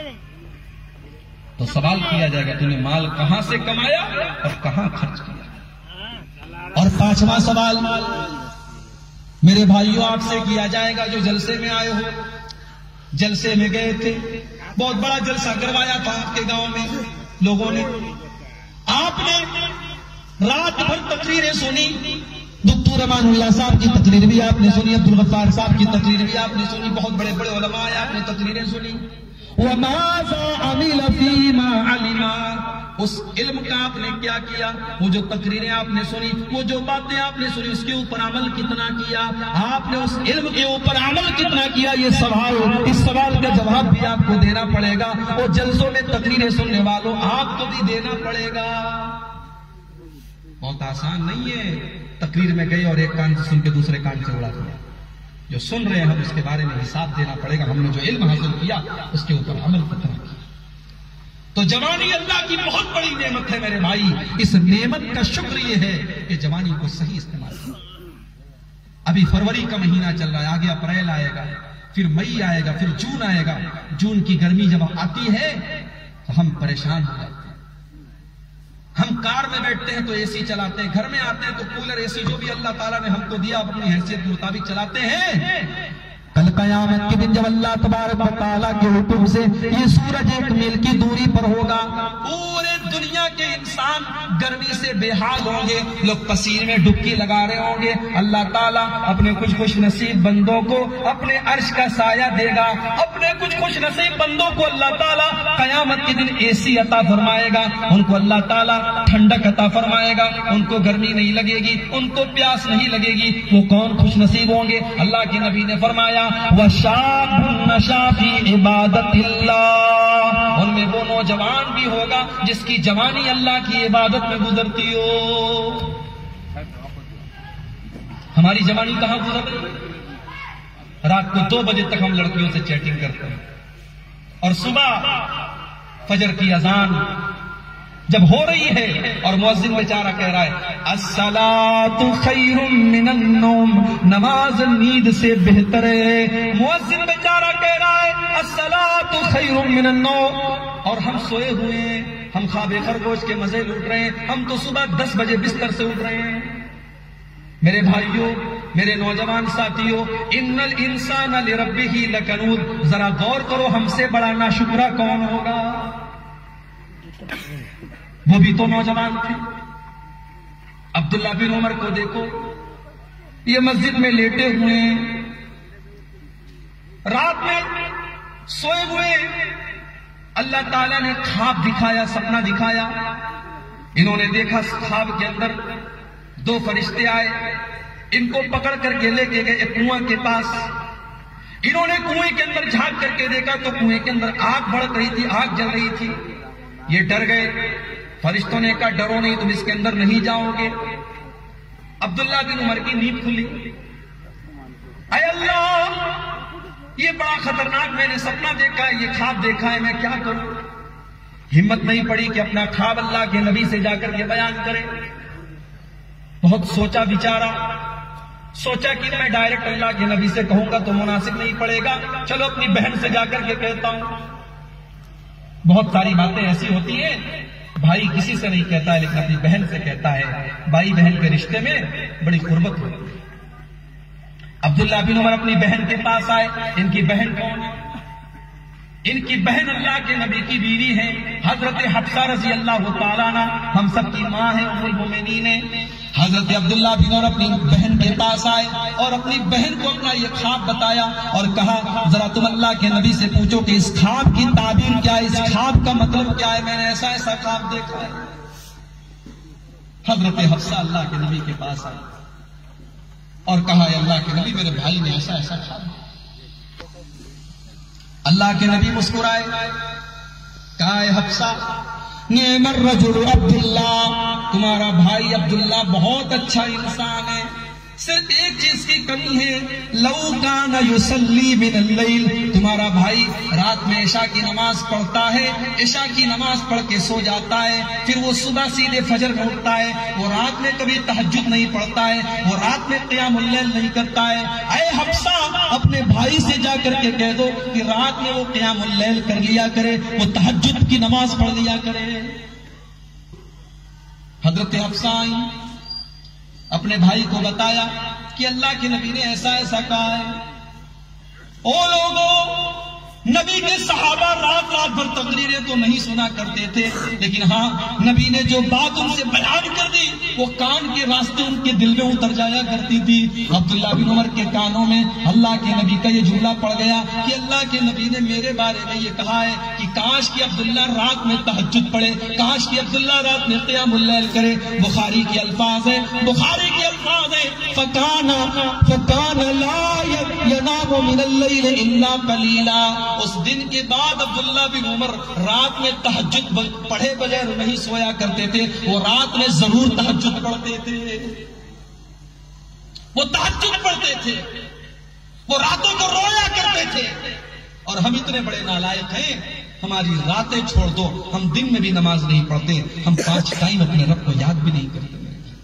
تو سوال کیا جائے گا تم نے مال کہاں سے کمایا اور کہاں خرچ کیا. اور پانچواں سوال میرے بھائیوں آپ سے کیا جائے گا جو جلسے میں آئے ہو, جلسے میں گئے تھے, بہت بڑا جلسہ کروایا تھا آپ کے گاؤں میں لوگوں نے, آپ نے رات بھر تقریریں سنی, دکتور امان اللہ صاحب کی تقریر بھی آپ نے سنی, عبد الغفار صاحب کی تقریر بھی آپ نے سنی, بہت بڑے بڑے علماء آپ نے تقریریں سنی. وَمَاذَا عَمِلَ فِي مَا عَلِمَا، اس علم کا آپ نے کیا کیا، وہ جو تقریریں آپ نے سنی، وہ جو باتیں آپ نے سنی، اس کے اوپر عمل کتنا کیا، آپ نے اس علم کے اوپر عمل کتنا کیا، یہ سوال، اس سوال کا جواب بھی آپ کو دینا پڑے گا، اور جلسوں میں تقریریں سننے والوں آپ کو بھی دینا پڑے گا۔ بہت آسان نہیں ہے تقریر میں گئے اور ایک کان سے سن کے دوسرے کان سے اڑا دیا، جو سن رہے ہیں ہم اس کے بارے میں حساب دینا پڑے گا، ہم نے جو علم حاصل کیا اس کے اوپر عمل کتنا کیا۔ تو جوانی اللہ کی بہت بڑی نعمت ہے میرے بھائی، اس نعمت کا شکر یہ ہے کہ جوانی کو صحیح استعمال کریں۔ ابھی فروری کا مہینہ چل رہا ہے، آگے اپریل آئے گا، پھر مئی آئے گا، پھر جون آئے گا۔ جون کی گرمی جب آتی ہے تو ہم پریشان ہو جاتے ہیں، ہم کار میں بیٹھتے ہیں تو اے سی چلاتے ہیں، گھر میں آتے ہیں تو کولر اے سی جو بھی اللہ تعالیٰ نے ہم کو دیا اپنی حیثیت کے مطابق چلاتے ہیں۔ کل قیامت کے دن جب اللہ تبارک و تعالیٰ کے حکم سے یہ سورج ایک میل کی دوری پر ہوگا، پورے دنیا کے انسان گرمی سے بے حال ہوں گے، لوگ پسینے میں ڈبکی لگا رہے ہوں گے، اللہ تعالیٰ اپنے کچھ خوش نصیب بندوں کو اپنے عرش کا سایہ دے گا، اپنے کچھ خوش نصیب بندوں کو اللہ تعالیٰ قیامت کے دن اے سی عطا فرمائے گا، ان کو اللہ تعالیٰ ٹھنڈک عطا فرمائے گا، ان کو گرمی نہیں لگے گی، ان کو پیاس نہیں لگے گی۔ وہ کون خوش نصیب ہوں گے؟ اللہ کے نبی نے فرمایا وَشَابٌ نَشَا فِي عِبَادَةِ اللَّهِ، ان میں وہ نوجوان بھی ہوگا جس کی جوانی اللہ کی عبادت میں گزرتی ہو۔ ہماری جوانی کہاں گزر رہی ہے؟ رات کو دو بجے تک ہم لڑکیوں سے چیٹنگ کرتے ہیں، اور صبح فجر کی اذان جب ہو رہی ہے اور مؤذن بیچارہ کہہ رہا ہے الصلاۃ خیر من النوم، نماز نیند سے بہتر ہے، مؤذن بیچارہ کہہ رہا ہے الصلاۃ خیر من النوم، اور ہم سوئے ہوئے ہیں، ہم خواب خرگوش کے مزے لوٹ رہے ہیں، ہم تو صبح دس بجے بستر سے اٹھ رہے ہیں۔ میرے بھائیوں، میرے نوجوان ساتھیوں، ان الانسان لربہ لکنود، ذرا غور کرو ہم سے بڑا ناشکرا کون ہوگا؟ وہ بھی تو نوجوان تھے۔ عبداللہ بن عمر کو دیکھو، یہ مسجد میں لیٹے ہوئے ہیں، رات میں سوئے ہوئے، اللہ تعالیٰ نے خواب دکھایا، سپنا دکھایا، انہوں نے دیکھا خواب کے اندر دو فرشتے آئے، ان کو پکڑ کر کے لے کے گئے ایک کنواں کے پاس، انہوں نے کنویں کے اندر جھانک کر کے دیکھا تو کنویں کے اندر آگ بھڑک رہی تھی، آگ جل رہی تھی، یہ ڈر گئے، فرشتوں نے کہا ڈرو نہیں، تم اس کے اندر نہیں جاؤ گے۔ عبداللہ بن عمر کی نیند کھلی، اے اللہ یہ بڑا خطرناک میں نے سپنا دیکھا ہے، یہ خواب دیکھا ہے، میں کیا کروں؟ ہمت نہیں پڑی کہ اپنا خواب اللہ کے نبی سے جا کر کے بیان کرے، بہت سوچا بیچارہ، سوچا کہ میں ڈائریکٹ اللہ کے نبی سے کہوں گا تو مناسب نہیں پڑے گا، چلو اپنی بہن سے جا کر کے کہتا ہوں۔ بہت ساری باتیں ایسی ہوتی ہیں بھائی کسی سے نہیں کہتا ہے لیکن اپنی بہن سے کہتا ہے، بھائی بہن کے رشتے میں بڑی قربت ہوتی ہے۔ عبداللہ بن عمر اپنی بہن کے پاس آئے، ان کی بہن کون ہے؟ ان کی بہن اللہ کے نبی کی بیوی ہے، حضرت حفصہ رضی اللہ تعالیٰ عنہ، ہم سب کی ماں ہے، ام المومنین ہے۔ حضرت عبداللہ بن عمر اپنی بہن کے پاس آئے اور اپنی بہن کو اپنا یہ خواب بتایا اور کہا ذرا تم اللہ کے نبی سے پوچھو کہ اس خواب کی تعبیر کیا ہے، اس خواب کا مطلب کیا ہے، میں نے ایسا ایسا خواب دیکھا ہے۔ حضرت حفصہ اللہ کے نبی کے پاس آئے اور کہا اے اللہ کے نبی میرے بھائی نے ایسا ایسا خواب۔ اللہ کے نبی مسکرائے، کہا اے حفصہ نعم الرجل عبداللہ، تمہارا بھائی عبداللہ بہت اچھا انسان ہے، صرف ایک چیز کی کمی ہے، لو کان یصلی من اللیل، تمہارا بھائی رات میں عشاء کی نماز پڑھتا ہے، عشاء کی نماز پڑھ کے سو جاتا ہے، پھر وہ صبح سیدھے فجر میں اٹھتا ہے، وہ رات میں کبھی تہجد نہیں پڑھتا ہے، وہ رات میں قیام اللیل نہیں کرتا ہے۔ اے حفصہ اپنے بھائی سے جا کر کے کہہ دو کہ رات میں وہ قیام اللیل کر لیا کرے، وہ تہجد کی نماز پڑھ لیا کرے۔ حضرت حفصہ آئی، اپنے بھائی کو بتایا کہ اللہ کے نبی نے ایسا ایسا کہا ہے۔ او لوگوں نبی کے صحابہ رات رات بھر تقریریں تو نہیں سنا کرتے تھے، لیکن ہاں نبی نے جو بات ان سے بیان کر دی وہ کان کے راستے ان کے دل میں اتر جایا کرتی تھی۔ عبداللہ بن عمر کے کانوں میں اللہ کے نبی کا یہ جملہ پڑ گیا کہ اللہ کے نبی نے میرے بارے میں یہ کہا ہے کہ کاش کہ عبداللہ رات میں تہجد پڑھے، کاش کہ عبداللہ رات میں قیام اللیل کرے۔ بخاری کے الفاظ ہیں، بخاری کے الفاظ ہیں فکان فکان لا ینام من اللیل الا قلیلا۔ اس دن کے بعد عبداللہ بن عمر رات میں تہجد پڑھے بغیر نہیں سویا کرتے تھے، وہ رات میں ضرور تہجد پڑھتے تھے، وہ تہجد پڑھتے تھے، وہ راتوں کو رویا کرتے تھے۔ اور ہم اتنے بڑے نالائق ہیں، ہماری راتیں چھوڑ دو، ہم دن میں بھی نماز نہیں پڑھتے، ہم پانچ ٹائم اپنے رب کو یاد بھی نہیں کرتے۔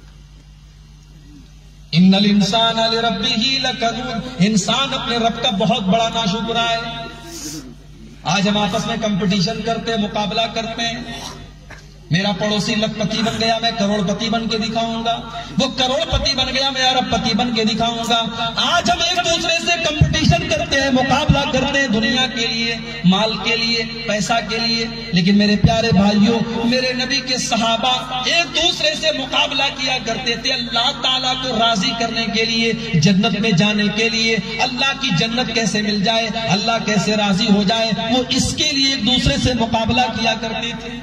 ان الانسان لربہ لکنود، انسان اپنے رب کا بہت بڑا ناشکرا ہے۔ آج ہم آپس میں کمپٹیشن کرتے ہیں، مقابلہ کرتے ہیں، میرا پڑوسی لکھ پتی بن گیا میں کروڑ پتی بن کے دکھاؤں گا، وہ کروڑ پتی بن گیا میں ارب پتی بن کے دکھاؤں گا۔ آج ہم ایک دوسرے سے کمپٹیشن کرتے ہیں، مقابلہ کرتے ہیں دنیا کے لیے، مال کے لیے، پیسہ کے لیے، لیکن میرے پیارے بھائیوں، میرے نبی کے صحابہ ایک دوسرے سے مقابلہ کیا کرتے تھے اللہ تعالیٰ کو راضی کرنے کے لیے، جنت میں جانے کے لیے، اللہ کی جنت کیسے مل جائے، اللہ کیسے راضی ہو جائے، وہ اس کے لیے ایک دوسرے سے مقابلہ کیا کرتے تھے۔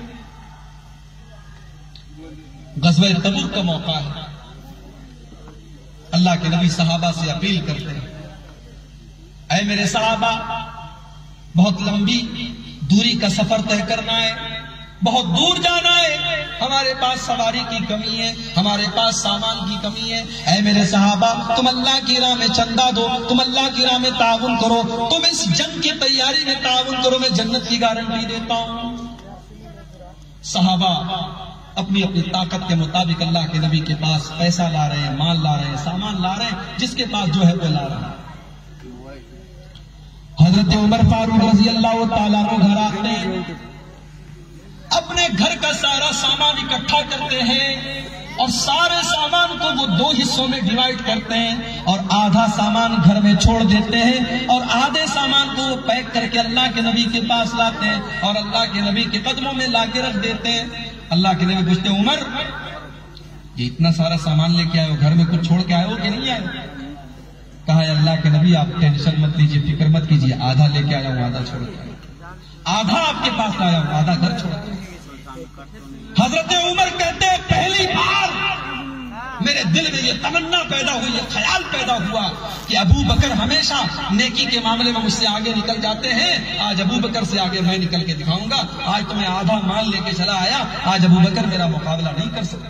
غزوہ تبوک کا موقع ہے، اللہ کے نبی صحابہ سے اپیل کرتے ہیں، اے میرے صحابہ، بہت لمبی دوری کا سفر طے کرنا ہے، بہت دور جانا ہے، ہمارے پاس سواری کی کمی ہے، ہمارے پاس سامان کی کمی ہے، اے میرے صحابہ تم اللہ کی راہ میں چندہ دو، تم اللہ کی راہ میں تعاون کرو، تم اس جنگ کی تیاری میں تعاون کرو، میں جنت کی گارنٹی دیتا ہوں۔ صحابہ اپنی اپنی طاقت کے مطابق اللہ کے نبی کے پاس پیسہ لا رہے ہیں، مال لا رہے ہیں، سامان لا رہے ہیں، جس کے پاس جو ہے وہ لا رہے ہیں۔ حضرت عمر فاروق رضی اللہ تعالیٰ کو گھر آتے ہیں، اپنے گھر کا سارا سامان اکٹھا کرتے ہیں اور سارے سامان کو وہ دو حصوں میں ڈیوائیڈ کرتے ہیں اور آدھا سامان گھر میں چھوڑ دیتے ہیں اور آدھے سامان کو وہ پیک کر کے اللہ کے نبی کے پاس لاتے ہیں اور اللہ کے نبی کے قدموں میں لا کے رکھ دیتے ہیں۔ اللہ کے نبی پوچھتے ہیں عمر یہ اتنا سارا سامان لے کے آئے ہو، گھر میں کچھ چھوڑ کے آئے ہو کہ نہیں آئے؟ کہا ہے اللہ کے نبی آپ ٹینشن مت لیجیے، فکر مت کیجیے، آدھا لے کے آیا ہوں، آدھا چھوڑ کے آیا، آدھا آپ کے پاس آیا ہوں، آدھا گھر چھوڑ کے۔ حضرت عمر کہتے ہیں پہلی بار میرے دل میں یہ تمنا پیدا ہوئی، یہ خیال پیدا ہوا کہ ابو بکر ہمیشہ نیکی کے معاملے میں مجھ سے آگے نکل جاتے ہیں، آج ابو بکر سے آگے میں نکل کے دکھاؤں گا۔ آج تو میں آدھا مال لے کے چلا آیا، آج ابو بکر میرا مقابلہ نہیں کر سکتا۔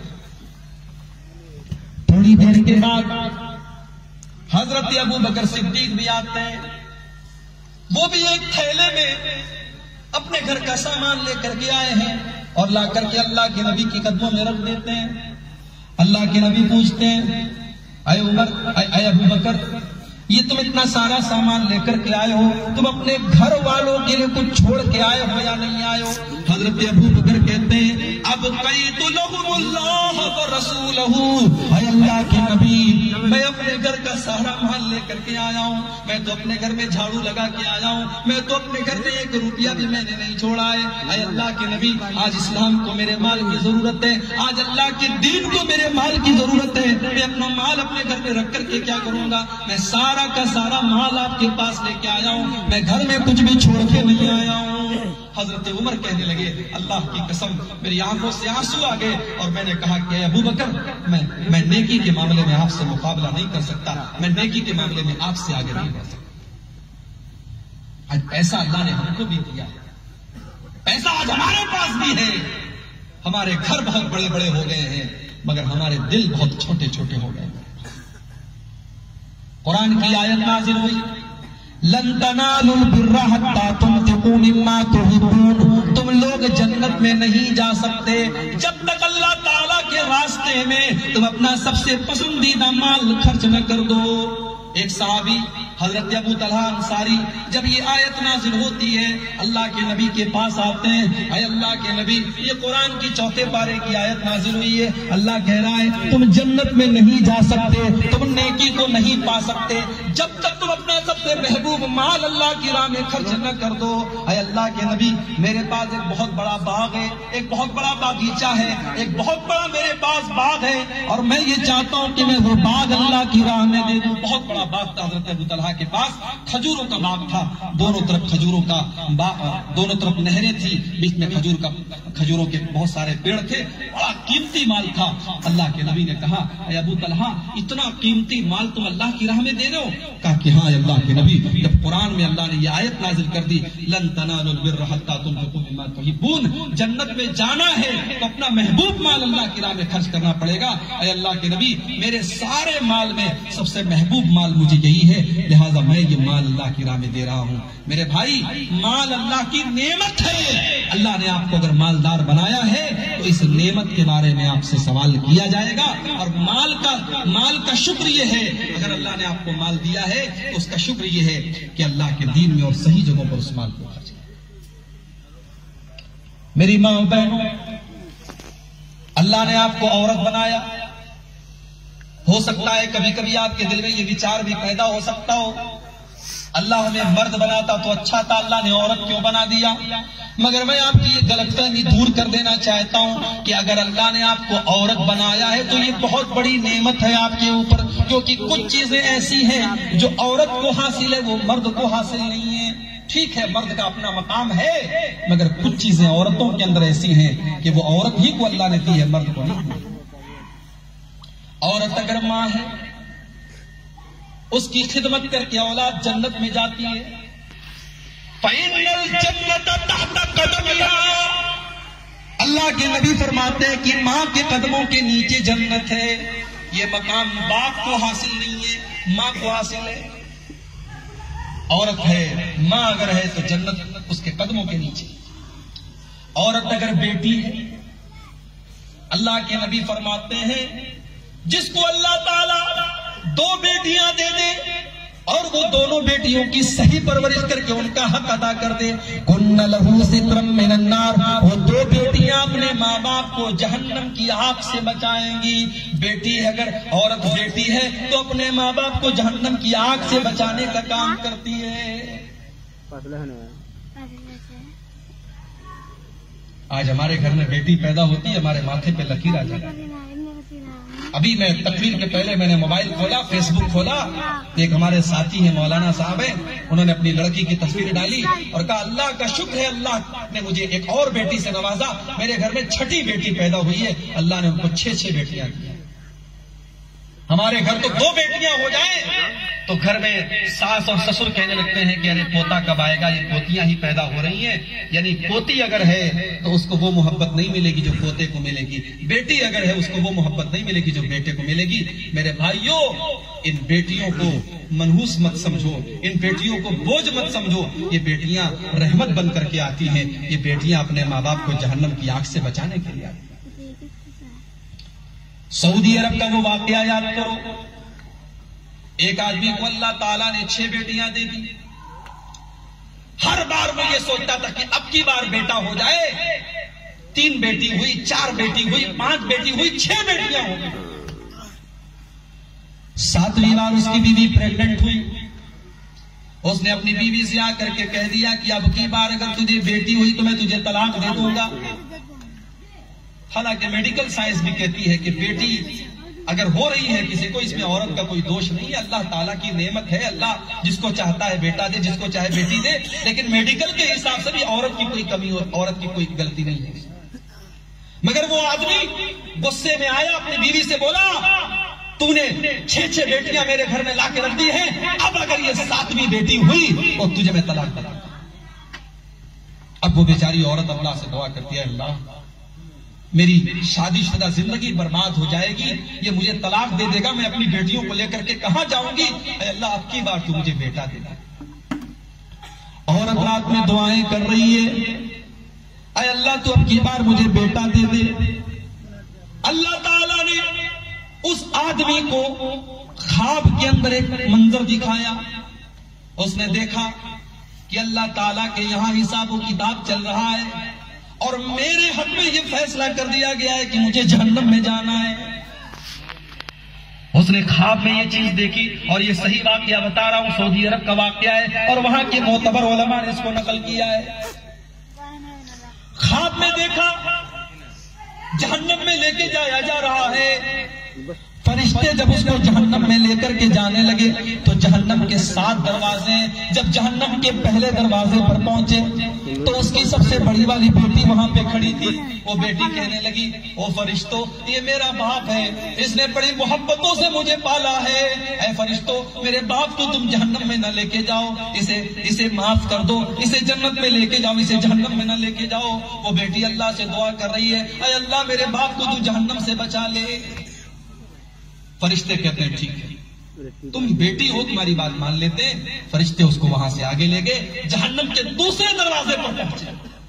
تھوڑی دیر کے بعد حضرت ابو بکر صدیق بھی آتے ہیں، وہ بھی ایک تھیلے میں اپنے گھر کا سامان لے کر کے آئے ہیں اور لا کر کے اللہ کے نبی کے قدموں میں رکھ دیتے ہیں۔ اللہ کے نبی پوچھتے ہیں اے عمر اے, اے ابو بکر یہ تم اتنا سارا سامان لے کر کے آئے ہو، تم اپنے گھر والوں کے لیے کچھ چھوڑ کے آئے ہو یا نہیں آئے ہو؟ حضرت ابو بکر کہتے ہیں اب قیت لہم اللہ ورسولہ، اے اللہ کے نبی میں اپنے گھر کا سارا مال لے کر کے آیا ہوں، میں تو اپنے گھر میں جھاڑو لگا کے آیا ہوں، میں تو اپنے گھر میں ایک روپیہ بھی میں نے نہیں چھوڑا ہے۔ اے اللہ کے نبی آج اسلام کو میرے مال کی ضرورت ہے، آج اللہ کے دین کو میرے مال کی ضرورت ہے، میں اپنا مال اپنے گھر میں رکھ کر کے کیا کروں گا؟ میں سارا کا سارا مال آپ کے پاس لے کے آیا ہوں، میں گھر میں کچھ بھی چھوڑ کے نہیں آیا ہوں۔ حضرت عمر کہنے لگے اللہ کی قسم میری آنکھوں سے آنسو آ گئے اور میں نے کہا کہ ابو بکر میں میں نیکی کے معاملے میں آپ سے مقابلہ نہیں کر سکتا، میں نیکی کے معاملے میں آپ سے آگے نہیں بڑھ سکتا۔ آج پیسہ اللہ نے ہم کو بھی دیا، پیسہ آج ہمارے پاس بھی ہے، ہمارے گھر بہت بڑے بڑے ہو گئے ہیں مگر ہمارے دل بہت چھوٹے چھوٹے ہو گئے ہیں۔ قرآن کی آیت نازل ہوئی لن تنالوا البر حتى تنفقوا مما تحبون، تم لوگ جنت میں نہیں جا سکتے جب تک اللہ تعالیٰ کے راستے میں تم اپنا سب سے پسندیدہ مال خرچ نہ کر دو۔ ایک صحابی حضرت ابو طلحہ انصاری جب یہ آیت نازل ہوتی ہے اللہ کے نبی کے پاس آتے ہیں، اے اللہ کے نبی یہ قرآن کی چوتھے پارے کی آیت نازل ہوئی ہے، اللہ کہہ رہا ہے تم جنت میں نہیں جا سکتے، تم نیکی کو نہیں پا سکتے جب تک تم اپنا سب سے محبوب مال اللہ کی راہ میں خرچ نہ کر دو۔ اے اللہ کے نبی میرے پاس ایک بہت بڑا باغ ہے، ایک بہت بڑا باغیچہ ہے، ایک بہت بڑا میرے پاس باغ ہے، اور میں یہ چاہتا ہوں کہ میں وہ باغ اللہ کی راہ میں دے دوں۔ بہت بڑا باغ تھا حضرت ابو طلحہ کے پاس، کھجوروں کا باغ تھا، دونوں طرف کھجوروں کا باغ، دونوں طرف نہریں تھی، بیچ میں کھجور کا کھجوروں کے بہت سارے پیڑ تھے، بڑا قیمتی مال تھا۔ اللہ کے نبی نے کہا اے ابو طلحہ اتنا قیمتی مال تم اللہ کی راہ میں دے دو؟ کہا کہ ہاں اللہ کے نبی، جب قرآن میں اللہ نے یہ آیت نازل کر دی لن تنالوا البر حتى تنفقوا مما تحبون، جنت میں جانا ہے تو اپنا محبوب مال اللہ کی راہ میں خرچ کرنا پڑے گا۔ اے اللہ کے نبی میرے سارے مال میں سب سے محبوب مال مجھے یہی ہے، لہذا میں یہ مال اللہ کی راہ میں دے رہا ہوں۔ میرے بھائی مال اللہ کی نعمت ہے، اللہ نے آپ کو اگر مالدار بنایا ہے تو اس نعمت کے بارے میں آپ سے سوال کیا جائے گا، اور مال کا مال کا شکر یہ ہے، اگر اللہ نے آپ کو مال دیا ہے تو اس کا شکر یہ ہے کہ اللہ کے دین میں اور صحیح جگہوں پر اس مال کو خرچ کریں۔ میری ماں بہنوں، اللہ نے آپ کو عورت بنایا، ہو سکتا ہے کبھی کبھی آپ کے دل میں یہ وچار بھی پیدا ہو سکتا ہو اللہ ہمیں مرد بناتا تو اچھا تھا، اللہ نے عورت کیوں بنا دیا؟ مگر میں آپ کی یہ غلط فہمی دور کر دینا چاہتا ہوں کہ اگر اللہ نے آپ کو عورت بنایا ہے تو یہ بہت بڑی نعمت ہے آپ کے اوپر، کیونکہ کچھ چیزیں ایسی ہیں جو عورت کو حاصل ہے وہ مرد کو حاصل نہیں ہے۔ ٹھیک ہے مرد کا اپنا مقام ہے، مگر کچھ چیزیں عورتوں کے اندر ایسی ہیں کہ وہ عورت ہی کو اللہ نے دی ہے، مرد کو نہیں۔ عورت اگر ماں ہے اس کی خدمت کر کے اولاد جنت میں جاتی ہے۔ فَإِنَّ الْجَنَّةَ تَحْتَ قَدَمِهَا، اللہ کے نبی فرماتے ہیں کہ ماں کے قدموں کے نیچے جنت ہے۔ یہ مقام باپ کو حاصل نہیں ہے، ماں کو حاصل ہے۔ عورت ہے، ماں اگر ہے تو جنت اس کے قدموں کے نیچے۔ عورت اگر بیٹی ہے، اللہ کے نبی فرماتے ہیں جس کو اللہ تعالی دو بیٹیاں دے دے اور وہ دونوں بیٹیوں کی صحیح پرورش کر کے ان کا حق ادا کر دے، کن لہو سترم من النار، وہ دو بیٹیاں اپنے ماں باپ کو جہنم کی آگ سے بچائیں گی۔ بیٹی اگر عورت بیٹی ہے تو اپنے ماں باپ کو جہنم کی آگ سے بچانے کا کام کرتی ہے۔ آج ہمارے گھر میں بیٹی پیدا ہوتی ہے ہمارے ماتھے پہ لکیر آ جاتی ہے۔ ابھی میں تقریر کے پہلے میں نے موبائل کھولا، فیس بک کھولا، ایک ہمارے ساتھی ہیں مولانا صاحب ہیں، انہوں نے اپنی لڑکی کی تصویر ڈالی اور کہا اللہ کا شکر ہے اللہ نے مجھے ایک اور بیٹی سے نوازا، میرے گھر میں چھٹی بیٹی پیدا ہوئی ہے، اللہ نے ان کو چھ چھ بیٹیاں دی۔ ہمارے گھر تو دو بیٹیاں ہو جائیں تو گھر میں ساس اور سسر کہنے لگتے ہیں کہ ارے پوتا کب آئے گا، یہ پوتیاں ہی پیدا ہو رہی ہیں، یعنی پوتی اگر ہے تو اس کو وہ محبت نہیں ملے گی جو پوتے کو ملے گی، بیٹی اگر ہے اس کو وہ محبت نہیں ملے گی جو بیٹے کو ملے گی۔ میرے بھائیوں ان بیٹیوں کو منحوس مت سمجھو، ان بیٹیوں کو بوجھ مت سمجھو، یہ بیٹیاں رحمت بن کر کے آتی ہیں، یہ بیٹیاں اپنے ماں باپ کو جہنم کی آگ سے بچانے کے لیے آتی ہیں۔ سعودی عرب کا وہ واقعہ یاد کرو، ایک آدمی کو اللہ تعالیٰ نے چھ بیٹیاں دے دی، ہر بار وہ یہ سوچتا تھا کہ اب کی بار بیٹا ہو جائے، تین بیٹی ہوئی، چار بیٹی ہوئی، پانچ بیٹی ہوئی، چھ بیٹیاں ہو گئی۔ ساتویں بار اس کی بیوی پریگننٹ ہوئی، اس نے اپنی بیوی سے آ کر کے کہہ دیا کہ اب کی بار اگر تجھے بیٹی ہوئی تو میں تجھے طلاق دے دوں گا۔ حالانکہ میڈیکل سائنس بھی کہتی ہے کہ بیٹی اگر ہو رہی ہے کسی کو اس میں عورت کا کوئی دوش نہیں ہے، اللہ تعالیٰ کی نعمت ہے، اللہ جس کو چاہتا ہے بیٹا دے، جس کو چاہے بیٹی دے، لیکن میڈیکل کے حساب سے بھی عورت کی کوئی کمی، عورت کی کوئی غلطی نہیں ہے۔ مگر وہ آدمی غصے میں آیا، اپنی بیوی سے بولا تو نے چھ چھ بیٹیاں میرے گھر میں لا کے رکھ دی ہیں، اب اگر یہ ساتویں بیٹی ہوئی تو تجھے میں طلاق دوں گا۔ اب وہ بیچاری عورت اللہ سے دعا کرتی ہے اللہ میری شادی شدہ زندگی برباد ہو جائے گی، یہ مجھے طلاق دے دے گا، میں اپنی بیٹیوں کو لے کر کے کہاں جاؤں گی؟ اے اللہ اب کی بار تو مجھے بیٹا دے دے۔ عورت رات میں دعائیں کر رہی ہے، اے اللہ تو اب کی بار مجھے بیٹا دے دے۔ اللہ تعالیٰ نے اس آدمی کو خواب کے اندر ایک منظر دکھایا، اس نے دیکھا کہ اللہ تعالیٰ کے یہاں حساب و کتاب چل رہا ہے اور میرے حق میں یہ فیصلہ کر دیا گیا ہے کہ مجھے جہنم میں جانا ہے۔ اس نے خواب میں یہ چیز دیکھی، اور یہ صحیح واقعہ بتا رہا ہوں، سعودی عرب کا واقعہ ہے اور وہاں کے معتبر علماء نے اس کو نقل کیا ہے۔ خواب میں دیکھا جہنم میں لے کے جایا جا رہا ہے۔ فرشتے جب اس کو جہنم میں لے کر کے جانے لگے تو جہنم کے سات دروازے ہیں۔ جب جہنم کے پہلے دروازے پر پہنچے تو اس کی سب سے بڑی والی بیٹی وہاں پہ کھڑی تھی۔ وہ بیٹی کہنے لگی، او فرشتوں، یہ میرا باپ ہے، اس نے بڑی محبتوں سے مجھے پالا ہے، اے فرشتوں میرے باپ کو تم جہنم میں نہ لے کے جاؤ، اسے اسے معاف کر دو، اسے جنت میں لے کے جاؤ، اسے جہنم میں نہ لے کے جاؤ۔ وہ بیٹی اللہ سے دعا کر رہی ہے، اے اللہ میرے باپ کو تو جہنم سے بچا لے۔ فرشتے کہتے ہیں ٹھیک ہے، تم بیٹی ہو، تمہاری بات مان لیتے۔ فرشتے اس کو وہاں سے آگے لے گئے، جہنم کے دوسرے دروازے پر پہنچے۔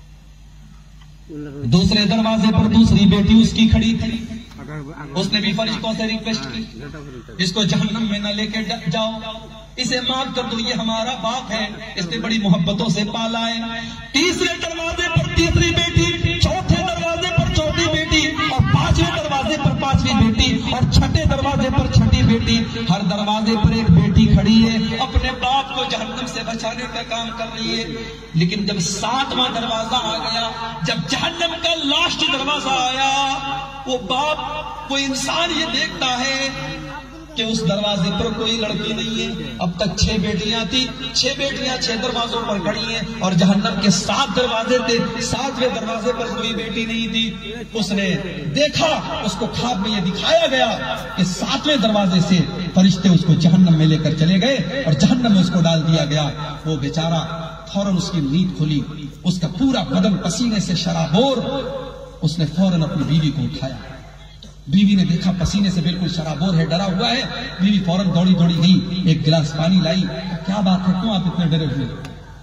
دوسرے دروازے پر دوسری بیٹی اس کی کھڑی تھی۔ اس نے بھی فرشتوں سے ریکویسٹ کی، اس کو جہنم میں نہ لے کے جاؤ، اسے معاف کر دو، یہ ہمارا باپ ہے، اس نے بڑی محبتوں سے پالا ہے۔ تیسرے دروازے پر تیسری بیٹی، چوتھے دروازے پر چوتھی بیٹی، اور پانچویں دروازے پر پانچویں بیٹی، اور چھٹے دروازے پر چھٹی بیٹی۔ ہر دروازے پر ایک بیٹی کھڑی ہے، اپنے باپ کو جہنم سے بچانے کا کام کر رہی ہے۔ لیکن جب ساتواں دروازہ آ گیا، جب جہنم کا لاسٹ دروازہ آیا، وہ باپ، وہ انسان یہ دیکھتا ہے کہ اس دروازے پر کوئی لڑکی نہیں ہے۔ اب تک چھ بیٹیاں تھی، چھ بیٹیاں چھ دروازوں پر کھڑی ہیں، اور جہنم کے سات دروازے تھے، ساتویں دروازے پر کوئی بیٹی نہیں تھی۔ اس نے دیکھا، اس کو خواب میں یہ دکھایا گیا کہ ساتویں دروازے سے فرشتے اس کو جہنم میں لے کر چلے گئے اور جہنم میں اس کو ڈال دیا گیا۔ وہ بیچارہ فوراً اس کی نیند کھلی، اس کا پورا بدن پسینے سے شرابور۔ اس نے فوراً اپنی بیوی کو اٹھایا، بیوی نے دیکھا پسینے سے بالکل شرابور ہے، ڈرا ہوا ہے۔ بیوی فوراً دوڑی دوڑی گئی، ایک گلاس پانی لائی، کیا بات ہے، کیوں آپ اتنے ڈرے ہوئے؟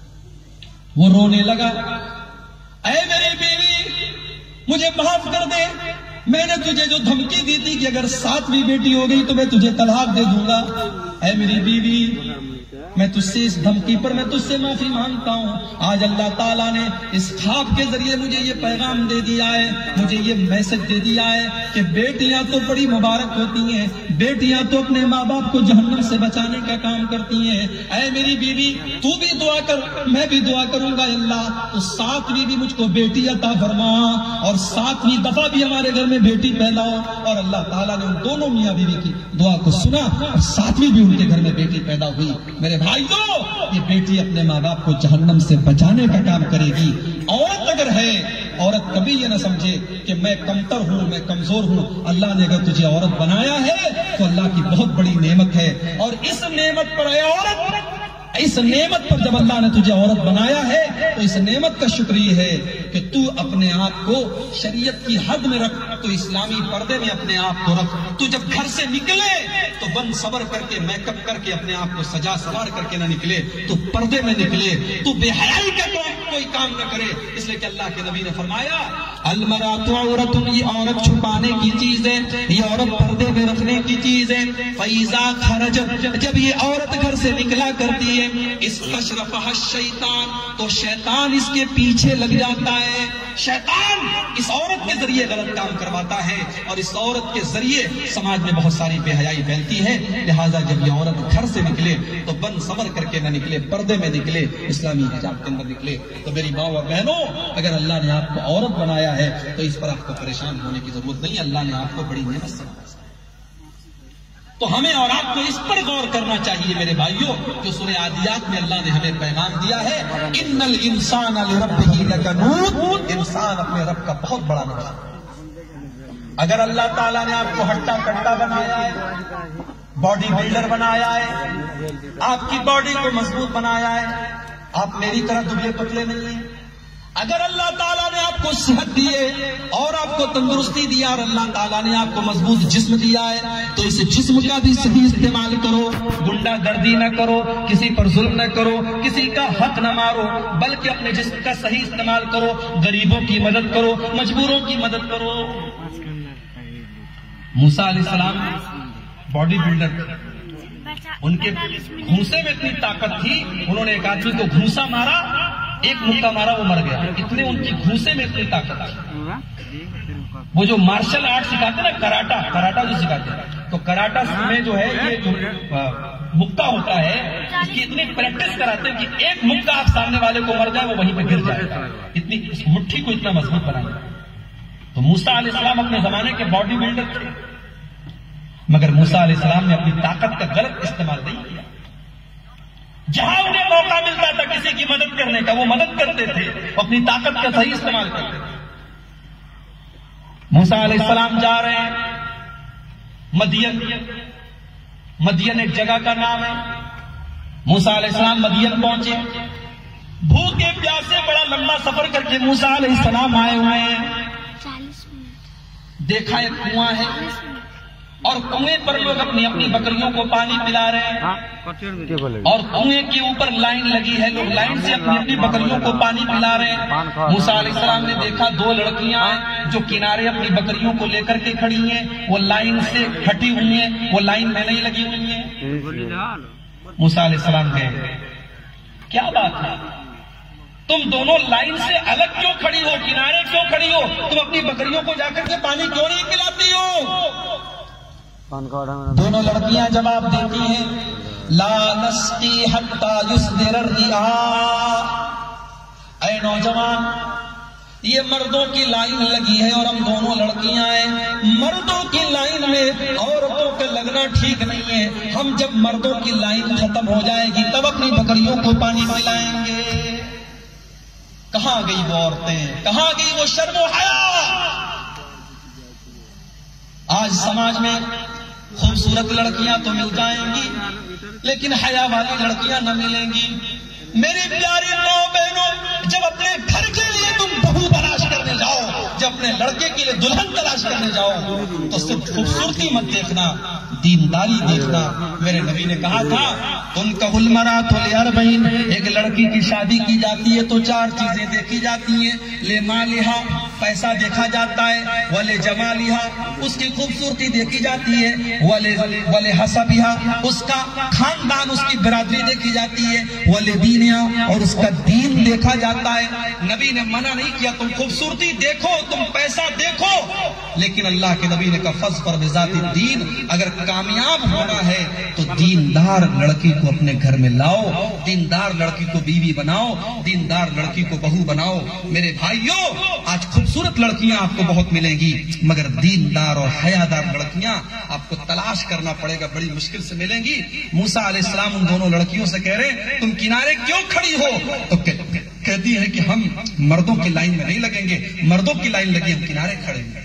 وہ رونے لگا، اے میری بیوی مجھے معاف کر دے، میں نے تجھے جو دھمکی دی تھی کہ اگر ساتویں بیٹی ہو گئی تو میں تجھے طلاق دے دوں گا، اے میری بیوی میں تجھ سے اس دھمکی پر میں تجھ سے معافی مانگتا ہوں۔ آج اللہ تعالیٰ نے اس خواب کے ذریعے مجھے یہ پیغام دے دیا ہے، مجھے یہ میسج دے دیا ہے کہ بیٹیاں تو بڑی مبارک ہوتی ہیں، بیٹیاں تو اپنے ماں باپ کو جہنم سے بچانے کا کام کرتی ہیں۔ اے میری بیوی تو بھی دعا کر، میں بھی دعا کروں گا، اللہ تو ساتویں بھی مجھ کو بیٹی عطا فرما، اور ساتویں دفعہ بھی ہمارے گھر میں بیٹی پیدا ہو۔ اور اللہ تعالیٰ نے ان دونوں میاں بیوی کی دعا کو سنا اور ساتویں بھی ان کے گھر میں بیٹی پیدا ہوئی۔ میرے بھائیو، یہ بیٹی اپنے ماں باپ کو جہنم سے بچانے کا کام کرے گی۔ عورت اگر ہے، عورت کبھی یہ نہ سمجھے کہ میں کمتر ہوں، میں کمزور ہوں۔ اللہ نے اگر تجھے عورت بنایا ہے تو اللہ کی بہت بڑی نعمت ہے، اور اس نعمت پر اے عورت، اس نعمت پر جب اللہ نے تجھے عورت بنایا ہے تو اس نعمت کا شکر یہ ہے کہ تو اپنے آپ کو شریعت کی حد میں رکھ، تو اسلامی پردے میں اپنے آپ کو رکھ۔ تو جب گھر سے نکلے تو بن صبر کر کے، میک اپ کر کے، اپنے آپ کو سجا سوار کر کے نہ نکلے، تو پردے میں نکلے، تو بے حیائی کا کوئی کام نہ کرے، اس لیے کہ اللہ کے نبی نے فرمایا المرأۃ عورۃ، یہ عورت چھپانے کی چیز ہے، یہ عورت پردے میں رکھنے کی چیز ہے۔ فَإِذَا خَرَجَتْ، جب یہ عورت گھر سے نکلا کرتی ہے، استشرفها الشیطان، تو شیطان اس کے پیچھے لگ جاتا ہے۔ شیطان اس عورت کے ذریعے غلط کام کرواتا ہے، اور اس عورت کے ذریعے سماج میں بہت ساری بے حیائی پھیلتی ہے۔ لہٰذا جب یہ عورت گھر سے نکلے تو بن صبر کر کے نہ نکلے، پردے میں نکلے، اسلامی حجاب کے اندر نکلے۔ تو میری ماں اور بہنوں، اگر اللہ نے آپ کو عورت بنایا ہے تو اس پر آپ کو پریشان ہونے کی ضرورت نہیں، اللہ نے آپ کو بڑی نعمت سے بنایا۔ تو ہمیں اور آپ کو اس پر غور کرنا چاہیے میرے بھائیوں، جو سورہ عادیات میں اللہ نے ہمیں پیغام دیا ہے، ان الانسان لربہ لکنود، انسان اپنے رب کا بہت بڑا نام۔ اگر اللہ تعالیٰ نے آپ کو ہٹا کٹا بنایا ہے، باڈی بلڈر بنایا ہے، آپ کی باڈی کو مضبوط بنایا ہے، آپ میری طرح دبلے پتلے نہیں ہیں، اگر اللہ تعالیٰ نے آپ کو صحت دی ہے اور آپ کو تندرستی دیا اور اللہ تعالیٰ نے آپ کو مضبوط جسم دیا ہے، تو اس جسم کا بھی صحیح استعمال کرو، گنڈا گردی نہ کرو، کسی پر ظلم نہ کرو، کسی کا حق نہ مارو، بلکہ اپنے جسم کا صحیح استعمال کرو، غریبوں کی مدد کرو، مجبوروں کی مدد کرو۔ موسیٰ علیہ السلام باڈی بلڈر تھے، ان کے گھونسے میں اتنی طاقت تھی، انہوں نے ایک آدمی کو گھونسا مارا، ایک مکہ مارا، وہ مر گیا، اتنے ان کی گھونسے میں اتنی طاقت تھی۔ وہ جو مارشل آرٹ سکھاتے نا، کراٹا کراٹا جو سکھاتے ہیں، تو کراٹا میں جو ہے یہ جو مکہ ہوتا ہے، اس کی اتنی پریکٹس کراتے ہیں کہ ایک مکہ آپ سامنے والے کو مر جائے وہ وہیں پہ گر جائے گا، اتنی اس مٹھی کو اتنا مضبوط بنایا۔ تو موسیٰ علیہ السلام اپنے زمانے کے باڈی بلڈر تھے، مگر موسیٰ علیہ السلام نے اپنی طاقت کا غلط استعمال نہیں کیا۔ جہاں انہیں موقع ملتا تھا کسی کی مدد کرنے کا وہ مدد کرتے تھے، اپنی طاقت کا صحیح استعمال کرتے تھے۔ موسیٰ علیہ السلام جا رہے ہیں مدین، مدین ایک جگہ کا نام ہے۔ موسیٰ علیہ السلام مدین پہنچے، بھوکے پیاسے بڑا لمبا سفر کر کے موسیٰ علیہ السلام آئے ہوئے ہیں۔ دیکھا ایک کنواں ہے اور کنویں پر لوگ اپنی اپنی بکریوں کو پانی پلا رہے ہیں، اور کنویں کے اوپر لائن لگی ہے، لوگ لائن سے اپنی اپنی بکریوں کو پانی پلا رہے ہیں۔ موسیٰ علیہ السلام نے دیکھا دو لڑکیاں ہیں جو کنارے اپنی بکریوں کو لے کر کے کھڑی ہیں، وہ لائن سے ہٹی ہوئی ہیں، وہ لائن میں نہیں لگی ہوئی ہیں۔ موسیٰ علیہ السلام کہے کیا بات ہے، تم دونوں لائن سے الگ کیوں کھڑی ہو، کنارے کیوں کھڑی ہو، تم اپنی بکریوں کو جا کر کے پانی کیوں نہیں پلاتی ہو؟ دونوں لڑکیاں جواب دیتی ہیں لا نسقی حتی یصدر الرعاء، اے نوجوان یہ مردوں کی لائن لگی ہے اور ہم دونوں لڑکیاں ہیں، مردوں کی لائن میں عورتوں کا لگنا ٹھیک نہیں ہے، ہم جب مردوں کی لائن ختم ہو جائے گی تب اپنی بکریوں کو پانی پلائیں گے۔ کہاں گئی وہ عورتیں، کہاں گئی وہ شرم و حیا؟ آج سماج میں خوبصورت لڑکیاں تو مل جائیں گی لیکن حیا والی لڑکیاں نہ ملیں گی۔ میری پیاری ماں بہنوں، جب اپنے گھر کے لیے تم بہو تلاش کرنے جاؤ، جب اپنے لڑکے کے لیے دلہن تلاش کرنے جاؤ تو صرف خوبصورتی مت دیکھنا، دینداری دیکھنا۔ میرے نبی نے کہا تھا تم کا المرأۃ لأربعین، ایک لڑکی کی شادی کی جاتی ہے تو چار چیزیں دیکھی جاتی ہیں، لمالہا پیسہ دیکھا جاتا ہے، ولجمالہا اس کی خوبصورتی دیکھی جاتی ہے، ولحسبہا اس کا خاندان اس کی برادری دیکھی جاتی ہے، ولدینہا اور اس کا دین دیکھا جاتا ہے۔ نبی نے منع نہیں کیا تم خوبصورتی دیکھو، تم پیسہ دیکھو، لیکن اللہ کے نبی نے کہا فاظفر بذات الدین، اگر کامیاب ہونا ہے تو دیندار لڑکی کو اپنے گھر میں لاؤ، دیندار لڑکی کو بیوی بناؤ، دیندار لڑکی کو بہو بناؤ۔ میرے بھائیوں، آج خوبصورت لڑکیاں آپ کو بہت ملیں گی مگر دیندار اور حیادار لڑکیاں آپ کو تلاش کرنا پڑے گا، بڑی مشکل سے ملیں گی۔ موسیٰ علیہ السلام ان دونوں لڑکیوں سے کہہ رہے ہیں تم کنارے کیوں کھڑی ہو؟ تو کہتی ہے کہ ہم مردوں کی لائن میں نہیں لگیں گے، مردوں کی لائن لگی ہم کنارے کھڑے ہیں۔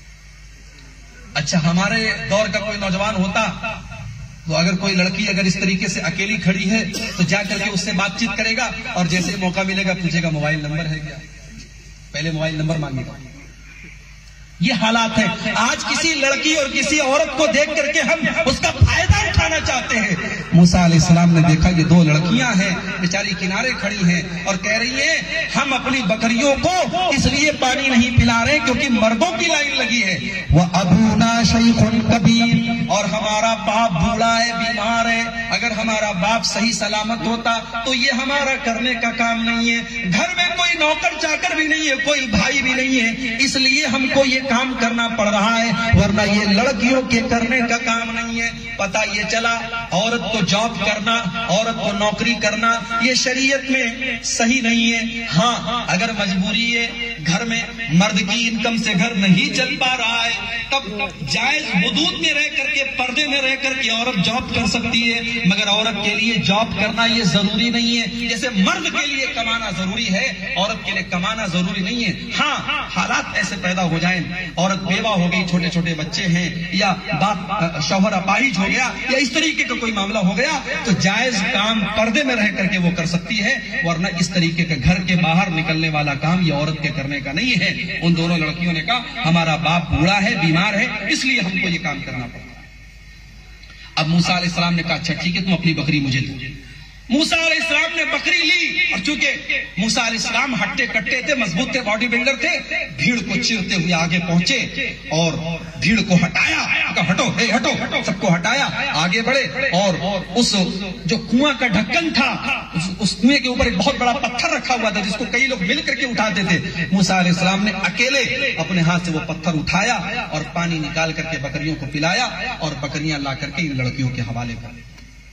اچھا ہمارے دور کا کوئی نوجوان ہوتا تو اگر کوئی لڑکی اگر اس طریقے سے اکیلی کھڑی ہے تو جا کر کے اس سے بات چیت کرے گا اور جیسے موقع ملے گا پوچھے گا موبائل نمبر ہے کیا، پہلے موبائل نمبر مانگے گا۔ یہ حالات ہیں آج، کسی لڑکی اور کسی عورت کو دیکھ کر کے ہم اس کا فائدہ اٹھانا چاہتے ہیں۔ موسیٰ علیہ السلام نے دیکھا یہ دو لڑکیاں ہیں بیچاری کنارے کھڑی ہیں اور کہہ رہی ہیں ہم اپنی بکریوں کو اس لیے پانی نہیں پلا رہے کیونکہ مردوں کی لائن لگی ہے، وَأَبُونَا شَيْخٌ كَبِيرٌ اور ہمارا باپ بوڑھا ہے، بیمار ہے، اگر ہمارا باپ صحیح سلامت ہوتا تو یہ ہمارا کرنے کا کام نہیں ہے، گھر میں کوئی نوکر چاکر بھی نہیں ہے، کوئی بھائی بھی نہیں ہے، اس لیے ہم کو یہ کام کرنا پڑ رہا ہے، ورنہ یہ لڑکیوں کے کرنے کا کام نہیں ہے۔ پتہ یہ چلا عورت کو جاب کرنا، عورت کو نوکری کرنا یہ شریعت میں صحیح نہیں ہے۔ ہاں اگر مجبوری ہے، گھر میں مرد کی انکم سے گھر نہیں چل پا رہا ہے تب جائز حدود میں رہ کر کے، پردے میں رہ کر کے عورت جاب کر سکتی ہے، مگر عورت کے لیے جاب کرنا یہ ضروری نہیں ہے۔ جیسے مرد کے لیے کمانا ضروری ہے عورت کے لیے کمانا ضروری نہیں ہے۔ ہاں حالات ایسے پیدا ہو جائیں، عورت بیوہ ہو گئی، چھوٹے چھوٹے بچے ہیں، یا باپ شوہر اپاہج ہو گیا، یا اس طریقے کا کوئی معاملہ ہو گیا تو جائز کام پردے میں رہ کر کے وہ کر سکتی ہے، ورنہ اس طریقے کا گھر کے باہر نکلنے والا کام یہ عورت کے کرنے کا نہیں ہے۔ ان دونوں لڑکیوں نے کہا ہمارا باپ بوڑھا ہے، بیمار ہے، اس لیے ہم کو یہ کام کرنا پڑتا ہے۔ اب موسیٰ علیہ السلام نے کہا اچھا ٹھیک ہے تم اپنی بکری مجھے دو۔ موسیٰ علیہ السلام نے بکری لی اور چونکہ موسیٰ علیہ السلام ہٹے کٹے تھے، مضبوط تھے، باڈی بلڈر تھے، بھیڑ کو چیرتے ہوئے آگے پہنچے اور بھیڑ کو ہٹایا، کہا ہٹو اے ہٹو، سب کو ہٹایا، آگے بڑھے اور اس جو کنواں کا ڈھکن تھا اس کنویں کے اوپر ایک بہت بڑا پتھر رکھا ہوا تھا جس کو کئی لوگ مل کر کے اٹھاتے تھے. موسیٰ علیہ السلام نے اکیلے اپنے ہاتھ سے وہ پتھر اٹھایا اور پانی نکال کر کے بکریوں کو پلایا اور بکریاں لا کر کے ان لڑکیوں کے حوالے کر دی.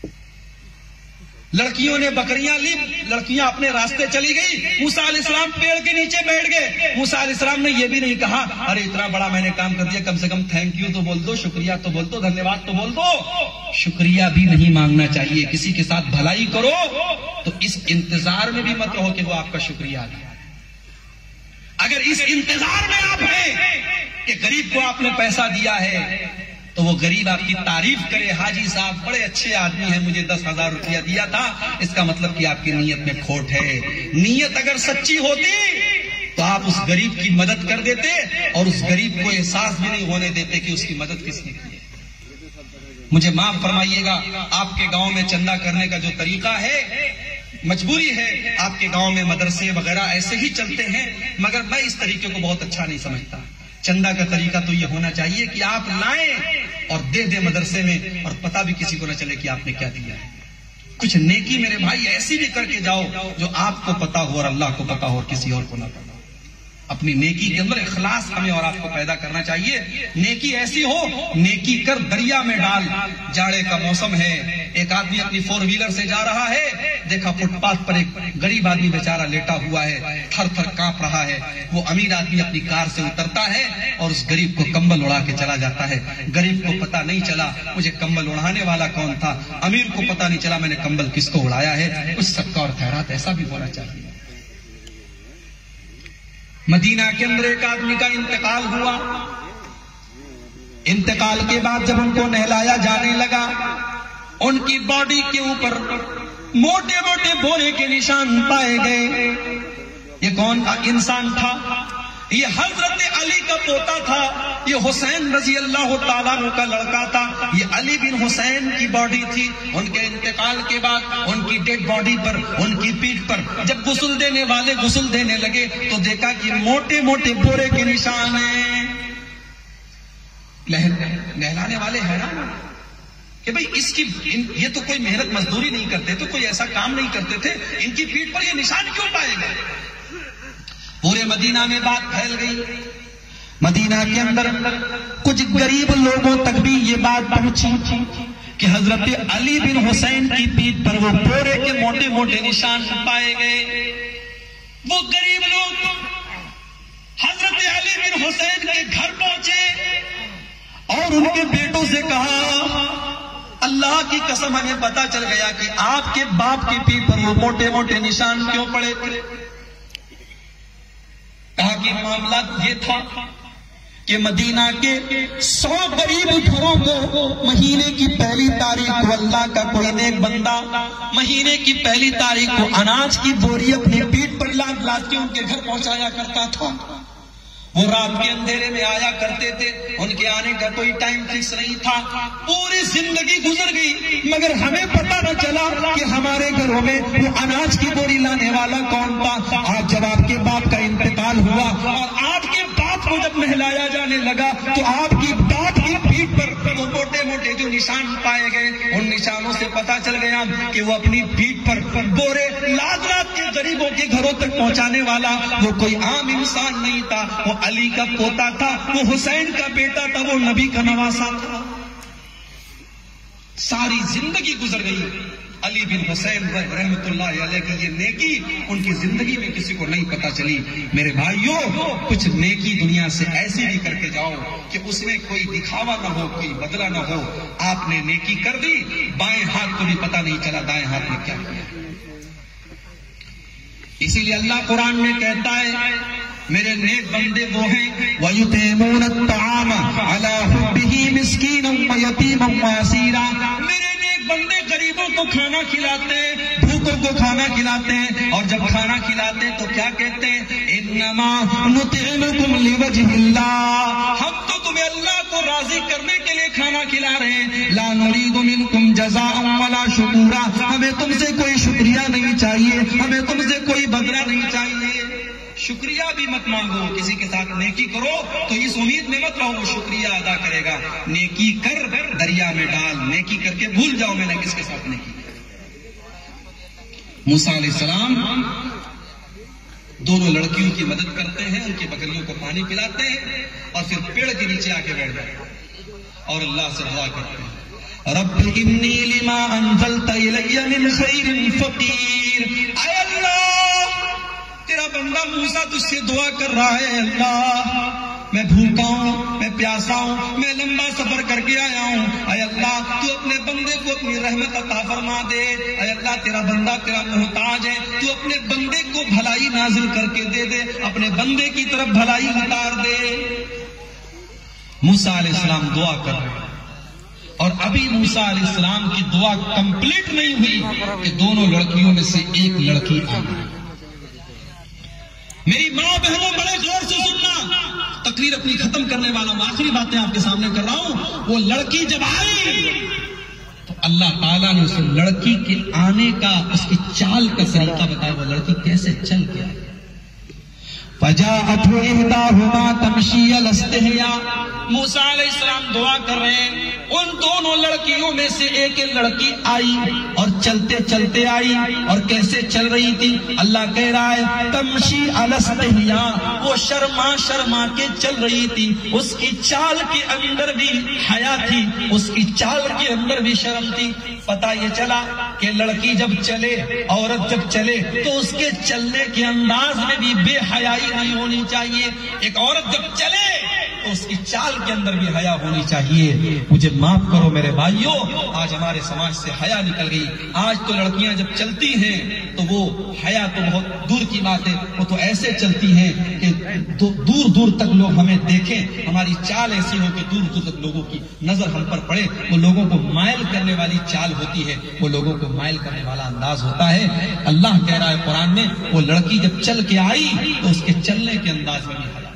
لڑکیوں نے بکریاں لی، لڑکیاں اپنے راستے چلی گئی. موسیٰ علیہ السلام پیڑ کے نیچے بیٹھ گئے. موسیٰ علیہ السلام نے یہ بھی نہیں کہا ارے اتنا بڑا میں نے کام کر دیا، کم سے کم تھینک یو تو بول دو، شکریہ تو بول دو، دھنیہ واد تو بول دو. شکریہ بھی نہیں مانگنا چاہیے. کسی کے ساتھ بھلائی کرو تو اس انتظار میں بھی مت رہو کہ وہ آپ کا شکریہ ادا کرے. اگر اس انتظار میں آپ ہیں کہ غریب کو آپ نے پیسہ دیا ہے تو وہ غریب آپ کی تعریف کرے، حاجی صاحب بڑے اچھے آدمی ہیں، مجھے دس ہزار روپیہ دیا تھا، اس کا مطلب کہ آپ کی نیت میں کھوٹ ہے. نیت اگر سچی ہوتی تو آپ اس غریب کی مدد کر دیتے اور اس غریب کو احساس بھی نہیں ہونے دیتے کہ اس کی مدد کس نے کی ہے. مجھے معاف فرمائیے گا، آپ کے گاؤں میں چندہ کرنے کا جو طریقہ ہے، مجبوری ہے، آپ کے گاؤں میں مدرسے وغیرہ ایسے ہی چلتے ہیں، مگر میں اس طریقے کو بہت اچھا نہیں سمجھتا. چندہ کا طریقہ تو یہ ہونا چاہیے کہ آپ لائیں اور دے دیں مدرسے میں اور پتہ بھی کسی کو نہ چلے کہ آپ نے کیا دیا ہے. کچھ نیکی میرے بھائی ایسی بھی کر کے جاؤ جو آپ کو پتا ہو اور اللہ کو پتا ہو اور کسی اور کو نہ پتا ہو. اپنی نیکی کے اندر اخلاص ہمیں اور آپ کو پیدا کرنا چاہیے. نیکی ایسی ہو، نیکی کر دریا میں ڈال. جاڑے کا موسم ہے، ایک آدمی اپنی فور ویلر سے جا رہا ہے، دیکھا فٹ پاتھ پر ایک غریب آدمی بیچارہ لیٹا ہوا ہے، تھر تھر کانپ رہا ہے. وہ امیر آدمی اپنی کار سے اترتا ہے اور اس غریب کو کمبل اڑا کے چلا جاتا ہے. غریب کو پتا نہیں چلا مجھے کمبل اڑانے والا کون تھا، امیر کو پتا نہیں چلا میں نے کمبل کس کو اڑایا ہے. کچھ صدقہ اور خیرات ایسا بھی ہونا چاہیے. مدینہ کے اندر ایک آدمی کا انتقال ہوا. انتقال کے بعد جب ان کو نہلایا جانے لگا، ان کی باڈی کے اوپر موٹے موٹے بورے کے نشان پائے گئے. یہ کون کا انسان تھا؟ یہ حضرت علی کا پوتا تھا، یہ حسین رضی اللہ تعالیٰ عنہ کا لڑکا تھا. یہ علی بن حسین کی باڈی تھی. ان کے انتقال کے بعد ان کی ڈیڈ باڈی پر، ان کی پیٹھ پر جب غسل دینے والے غسل دینے لگے تو دیکھا کہ موٹے موٹے بورے کے نشان ہیں. نہلانے والے حیران کہ بھئی اس کی یہ تو کوئی محنت مزدوری نہیں کرتے تھے، کوئی ایسا کام نہیں کرتے تھے، ان کی پیٹھ پر یہ نشان کیوں پائے گئے؟ پورے مدینہ میں بات پھیل گئی. مدینہ کے اندر کچھ غریب لوگوں تک بھی یہ بات پہنچی کہ حضرت علی بن حسین کی پیٹھ پر وہ بورے کے موٹے موٹے نشان پائے گئے. وہ غریب لوگ حضرت علی بن حسین کے گھر پہنچے اور ان کے بیٹوں سے کہا اللہ کی قسم ہمیں پتا چل گیا کہ آپ کے باپ کی پیٹھ پر وہ موٹے موٹے نشان کیوں پڑے تھے. کہا کہ معاملہ یہ تھا کہ مدینہ کے سو غریب گھروں کو مہینے کی پہلی تاریخ کو اللہ کا کوئی نیک بندہ مہینے کی پہلی تاریخ کو اناج کی بوری اپنی پیٹھ پر لاد لاد کے ان کے گھر پہنچایا کرتا تھا. وہ رات کے اندھیرے میں آیا کرتے تھے، ان کے آنے کا کوئی ٹائم فکس نہیں تھا. پوری زندگی گزر گئی مگر ہمیں پتہ نہ چلا کہ ہمارے گھروں میں وہ اناج کی بوری لانے والا کون تھا. آج جب آپ کے باپ کا انتقال ہوا اور آپ کے باپ کو جب نہلایا جانے لگا تو آپ کی باپ کی پیٹھ پر وہ موٹے موٹے جو نشان پائے گئے، ان نشانوں سے پتا چل گیا کہ وہ اپنی پیٹھ پر بورے لاد لاد کے غریبوں کے گھروں تک پہنچانے والا وہ کوئی عام انسان نہیں تھا. وہ علی کا پوتا تھا، وہ حسین کا بیٹا تھا، وہ نبی کا نواسا تھا. ساری زندگی گزر گئی. علی بن حسین رحمت اللہ علیہ کی یہ نیکی ان کی زندگی میں کسی کو نہیں پتا چلی. میرے بھائیوں، کچھ نیکی دنیا سے ایسی بھی کر کے جاؤ کہ اس میں کوئی دکھاوا نہ ہو، کوئی بدلہ نہ ہو. آپ نے نیکی کر دی، بائیں ہاتھ کو بھی پتا نہیں چلا دائیں ہاتھ میں کیا کیا. اسی لیے اللہ قرآن میں کہتا ہے میرے نیک بندے وہ ہیں وَيُطْعِمُونَ الطَّعَامَ عَلَىٰ حُبِّهِ مِسْكِينًا وَيَتِيمًا وَأَسِيرًا. میرے نیک بندے غریبوں کو کھانا کھلاتے ہیں، بھوکوں کو کھانا کھلاتے ہیں، اور جب کھانا کھلاتے تو کیا کہتے ہیں؟ إِنَّمَا نُطْعِمُكُمْ لِوَجْهِ اللَّهِ. ہم تو تمہیں اللہ کو راضی کرنے کے لیے کھانا کھلا رہے ہیں. لا نريد منكم جزاء ولا شکورا, ہمیں تم سے کوئی شکریہ نہیں چاہیے, ہمیں تم سے کوئی بدلہ نہیں چاہیے. شکریہ بھی مت مانگو, کسی کے ساتھ نیکی کرو تو اس امید میں مت رہو وہ شکریہ ادا کرے گا. نیکی کر دریا میں ڈال, نیکی کر کے بھول جاؤ میں نے کس کے ساتھ نیکی. موسیٰ علیہ السلام دونوں لڑکیوں کی مدد کرتے ہیں, ان کی بکریوں کو پانی پلاتے ہیں اور پھر پیڑ کے نیچے آ کے بیٹھ جاتے ہیں اور اللہ سے دعا کرتے ہیں, رب انی لما انزلت الی من خیر فقیر. اے اللہ, تیرا بندہ موسیٰ تجھ سے دعا کر رہا ہے, اللہ میں بھوکا ہوں, میں پیاسا ہوں, میں لمبا سفر کر کے آیا ہوں. اے اللہ تو اپنے بندے کو اپنی رحمت عطا فرما دے. اے اللہ تیرا بندہ تیرا محتاج ہے, تو اپنے بندے کو بھلائی نازل کر کے دے دے, اپنے بندے کی طرف بھلائی اتار دے. موسیٰ علیہ السلام دعا کر رہے ہیں اور ابھی موسیٰ علیہ السلام کی دعا کمپلیٹ نہیں ہوئی کہ دونوں لڑکیوں میں سے ایک لڑکی آ گئی. میری ماں بہنوں بڑے غور سے سننا, تقریر اپنی ختم کرنے والا ہوں, آخری باتیں آپ کے سامنے کر رہا ہوں. وہ لڑکی جب آئی تو اللہ تعالیٰ نے اس لڑکی کے آنے کا, اس کی چال کا طریقہ بتایا, وہ لڑکی کیسے چل کے آئی. فَجَاءَتْهُ إِحْدَاهُمَا تَمْشِي عَلَى اسْتِحْيَاءٍ. موسیٰ علیہ السلام دعا کر رہے ہیں, ان دونوں لڑکیوں میں سے ایک لڑکی آئی اور چلتے چلتے آئی, اور کیسے چل رہی تھی اللہ کہہ رہا ہے تمشی علی استحیاء, وہ شرما شرما کے چل رہی تھی. اس کی چال کے اندر بھی حیا تھی, اس کی چال کے اندر بھی شرم تھی. پتہ یہ چلا کہ لڑکی جب چلے, عورت جب چلے تو اس کے چلنے کے انداز میں بھی بے حیائی نہیں ہونی چاہیے. ایک عورت جب چلے تو اس کی چال کے اندر بھی حیا ہونی چاہیے. مجھے معاف کرو میرے بھائیوں, آج ہمارے سماج سے حیا نکل گئی. آج تو لڑکیاں جب چلتی ہیں تو وہ حیا تو بہت دور کی بات ہے, وہ تو ایسے چلتی ہیں کہ دور دور تک لوگ ہمیں دیکھیں. ہماری چال ایسی ہو کہ دور دور تک لوگوں کی نظر ہم پر پڑے. وہ لوگوں کو مائل کرنے والی چال ہوتی ہے, وہ لوگوں کو مائل کرنے والا انداز ہوتا ہے. اللہ کہہ رہا ہے قرآن میں, وہ لڑکی جب چل کے آئی تو اس کے چلنے کے انداز میں بھی حیا.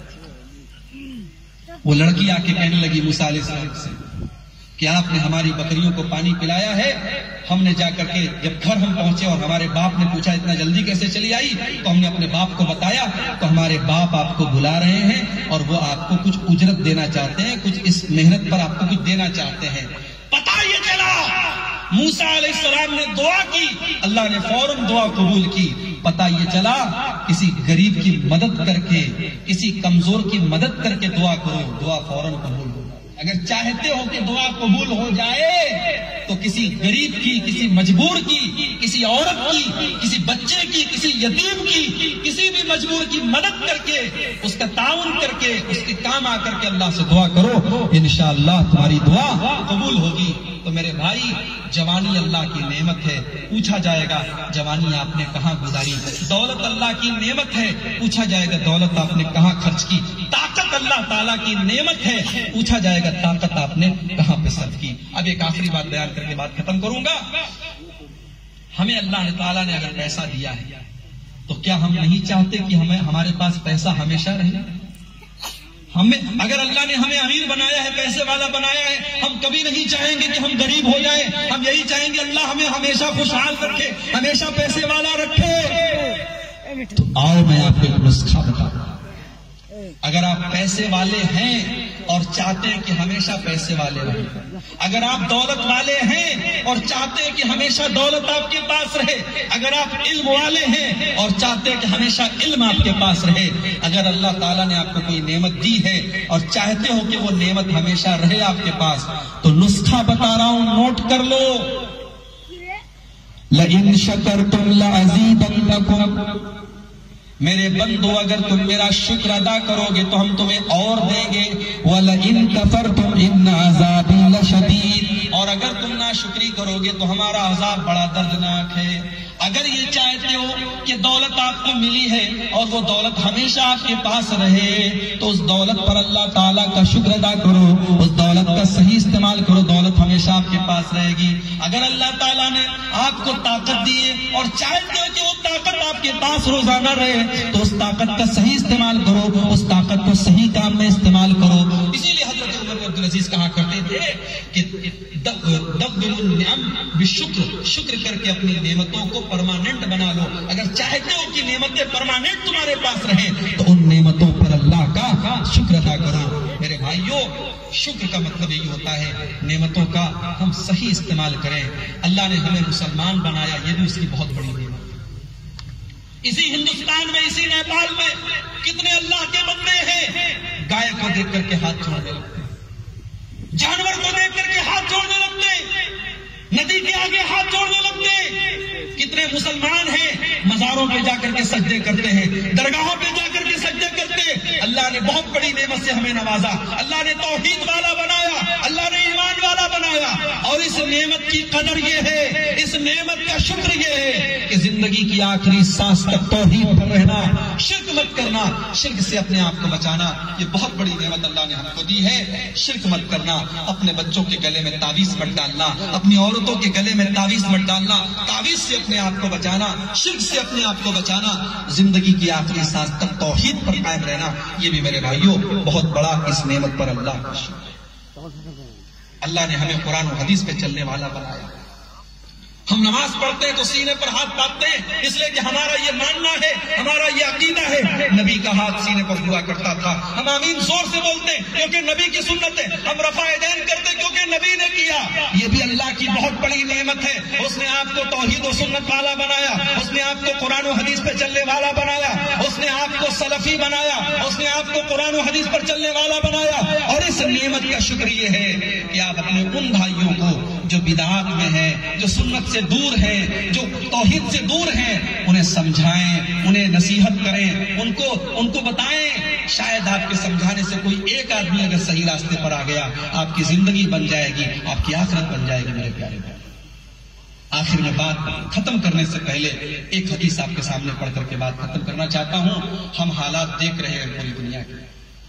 وہ لڑکی آ کے کہنے لگی موسیٰ علیہ السلام سے کہ آپ نے ہماری بکریوں کو پانی پلایا ہے. ہم نے جا کر کے جب گھر ہم پہنچے اور ہمارے باپ نے پوچھا اتنا جلدی کیسے چلی آئی, تو ہم نے اپنے باپ کو بتایا تو ہمارے باپ آپ کو بلا رہے ہیں اور وہ آپ کو کچھ اجرت دینا چاہتے ہیں, کچھ اس محنت پر آپ کو کچھ دینا چاہتے ہیں. پتہ یہ چلا موسیٰ علیہ السلام نے دعا کی, اللہ نے فوراً دعا قبول کی. پتہ یہ چلا کسی غریب کی مدد کر کے, کسی کمزور کی مدد کر کے دعا کرو, دعا فوراً قبول ہو. اگر چاہتے ہو کہ دعا قبول ہو جائے تو کسی غریب کی, کسی مجبور کی, کسی عورت کی, کسی بچے کی, کسی یتیم کی, کسی بھی مجبور کی مدد کر کے, اس کا تعاون کر کے, اس کے کام آ کر کے اللہ سے دعا کرو, انشاءاللہ تمہاری دعا قبول ہوگی. تو میرے بھائی, جوانی اللہ کی نعمت ہے, پوچھا جائے گا جوانی آپ نے کہاں گزاری. دولت اللہ کی نعمت ہے, پوچھا جائے گا دولت آپ نے کہاں خرچ کی. طاقت اللہ تعالیٰ کی نعمت ہے, پوچھا جائے گا طاقت آپ نے کہاں پہ صرف کی. اب ایک آخری بات بیان کر کے بات ختم کروں گا. ہمیں اللہ تعالیٰ نے اگر پیسہ دیا ہے تو کیا ہم نہیں چاہتے کہ ہمیں ہمارے پاس پیسہ ہمیشہ رہے؟ ہمیں اگر اللہ نے ہمیں امیر بنایا ہے, پیسے والا بنایا ہے, ہم کبھی نہیں چاہیں گے کہ ہم غریب ہو جائیں. ہم یہی چاہیں گے اللہ ہمیں ہمیشہ خوشحال رکھے, ہمیشہ پیسے والا رکھے. تو آؤ میں آپ کو ایک نسخہ بتاؤں. اگر آپ پیسے والے ہیں اور چاہتے ہیں کہ ہمیشہ پیسے والے رہیں, اگر آپ دولت والے ہیں اور چاہتے ہیں کہ ہمیشہ دولت آپ کے پاس رہے, اگر آپ علم والے ہیں اور چاہتے ہیں کہ ہمیشہ علم آپ کے پاس رہے, اگر اللہ تعالیٰ نے آپ کو کوئی نعمت دی ہے اور چاہتے ہو کہ وہ نعمت ہمیشہ رہے آپ کے پاس, تو نسخہ بتا رہا ہوں, نوٹ کر لو. لَإِن شَكَرْتُمْ لَأَزِيدَنَّكُمْ, میرے بندو اگر تم میرا شکر ادا کرو گے تو ہم تمہیں اور دیں گے. وَلَئِن كَفَرْتُمْ إِنَّ عَذَابِي لَشَدِيدٌ, اور اگر تم ناشکری کرو گے تو ہمارا عذاب بڑا دردناک ہے. اگر یہ چاہتے ہو کہ دولت آپ کو ملی ہے اور وہ دولت ہمیشہ آپ کے پاس رہے, تو اس دولت پر اللہ تعالیٰ کا شکر ادا کرو, اس دولت کا صحیح استعمال کرو, دولت ہمیشہ آپ کے پاس رہے گی. اگر اللہ تعالیٰ نے آپ کو طاقت دی ہے اور چاہتے ہو کہ وہ طاقت آپ کے پاس روزانہ رہے, تو اس طاقت کا صحیح استعمال کرو, اس طاقت کو صحیح کام میں استعمال کرو. اسی لیے حضرت عمر عزیز کہا کرتے تھے کہ النعم بالشکر، شکر کر کے اپنی نعمتوں کو پرماننٹ بنا لو. اگر چاہتے ہو کہ نعمتیں پرماننٹ تمہارے پاس رہیں تو ان نعمتوں پر اللہ کا شکر ادا کرو. میرے بھائیوں، شکر کا مطلب یہی ہوتا ہے نعمتوں کا ہم صحیح استعمال کریں. اللہ نے ہمیں مسلمان بنایا، یہ بھی اس کی بہت بڑی نعمت. اسی ہندوستان میں، اسی نیپال میں کتنے اللہ کے بندے ہیں گائے کو دیکھ کر کے ہاتھ چھوڑنے لگتے، جانور کو دیکھ کر کے ہاتھ چھوڑنے لگتے، ندی کے آگے ہاتھ چھوڑنے لگتے. کتنے مسلمان ہیں مزاروں پہ جا کر کے سجدے کرتے ہیں، درگاہوں پہ جا کر کے سجدے کرتے. اللہ نے بہت بڑی نعمت سے ہمیں نوازا، اللہ نے توحید والا بنایا، اللہ نے ایمان والا بنایا. اور اس نعمت کی قدر یہ ہے، اس نعمت کا شکر یہ ہے کہ زندگی کی آخری سانس تک توحید پر رہنا، شرک مت کرنا، شرک سے اپنے آپ کو بچانا. یہ بہت بڑی نعمت اللہ نے ہم کو دی ہے. شرک مت کرنا، اپنے بچوں کے گلے میں تعویذ مت ڈالنا، اپنی عورتوں کے گلے میں تعویذ مت ڈالنا، تعویذ سے اپنے آپ کو بچانا، شرک سے اپنے آپ کو بچانا، زندگی کی آخری سانس تک توحید پر قائم رہنا. یہ بھی میرے بھائیوں بہت بڑا اس نعمت پر اللہ کا شکر. اللہ نے ہمیں قرآن و حدیث پہ چلنے والا بنایا. ہم نماز پڑھتے ہیں تو سینے پر ہاتھ باندھتے ہیں، اس لیے کہ ہمارا یہ ماننا ہے، ہمارا یہ عقیدہ ہے. نبی کا ہاتھ سینے پر ہوا کرتا تھا. ہم آمین زور سے بولتے ہیں کیونکہ نبی کی سنت ہے. ہم رفع یدین کرتے کیونکہ نبی نے کیا. یہ بھی اللہ کی بہت بڑی نعمت ہے. اس نے آپ کو توحید و سنت والا بنایا، اس نے آپ کو قرآن و حدیث پہ چلنے والا بنایا، اس نے آپ کو سلفی بنایا، اس نے آپ کو قرآن و حدیث پر چلنے والا بنایا. اور اس نعمت کا شکر یہ ہے کہ آپ اپنے ان بھائیوں کو جو بدعات میں ہیں، جو سنت سے دور ہیں، جو توحید سے دور ہیں، انہیں سمجھائیں، انہیں نصیحت کریں، ان کو ان کو بتائیں. شاید آپ کے سمجھانے سے کوئی ایک آدمی اگر صحیح راستے پر آ گیا، آپ کی زندگی بن جائے گی، آپ کی آخرت بن جائے گی. میرے پیارے بھائی، آخر میں بات ختم کرنے سے پہلے ایک حدیث آپ کے سامنے پڑھ کر کے بات ختم کرنا چاہتا ہوں. ہم حالات دیکھ رہے ہیں پوری دنیا کے،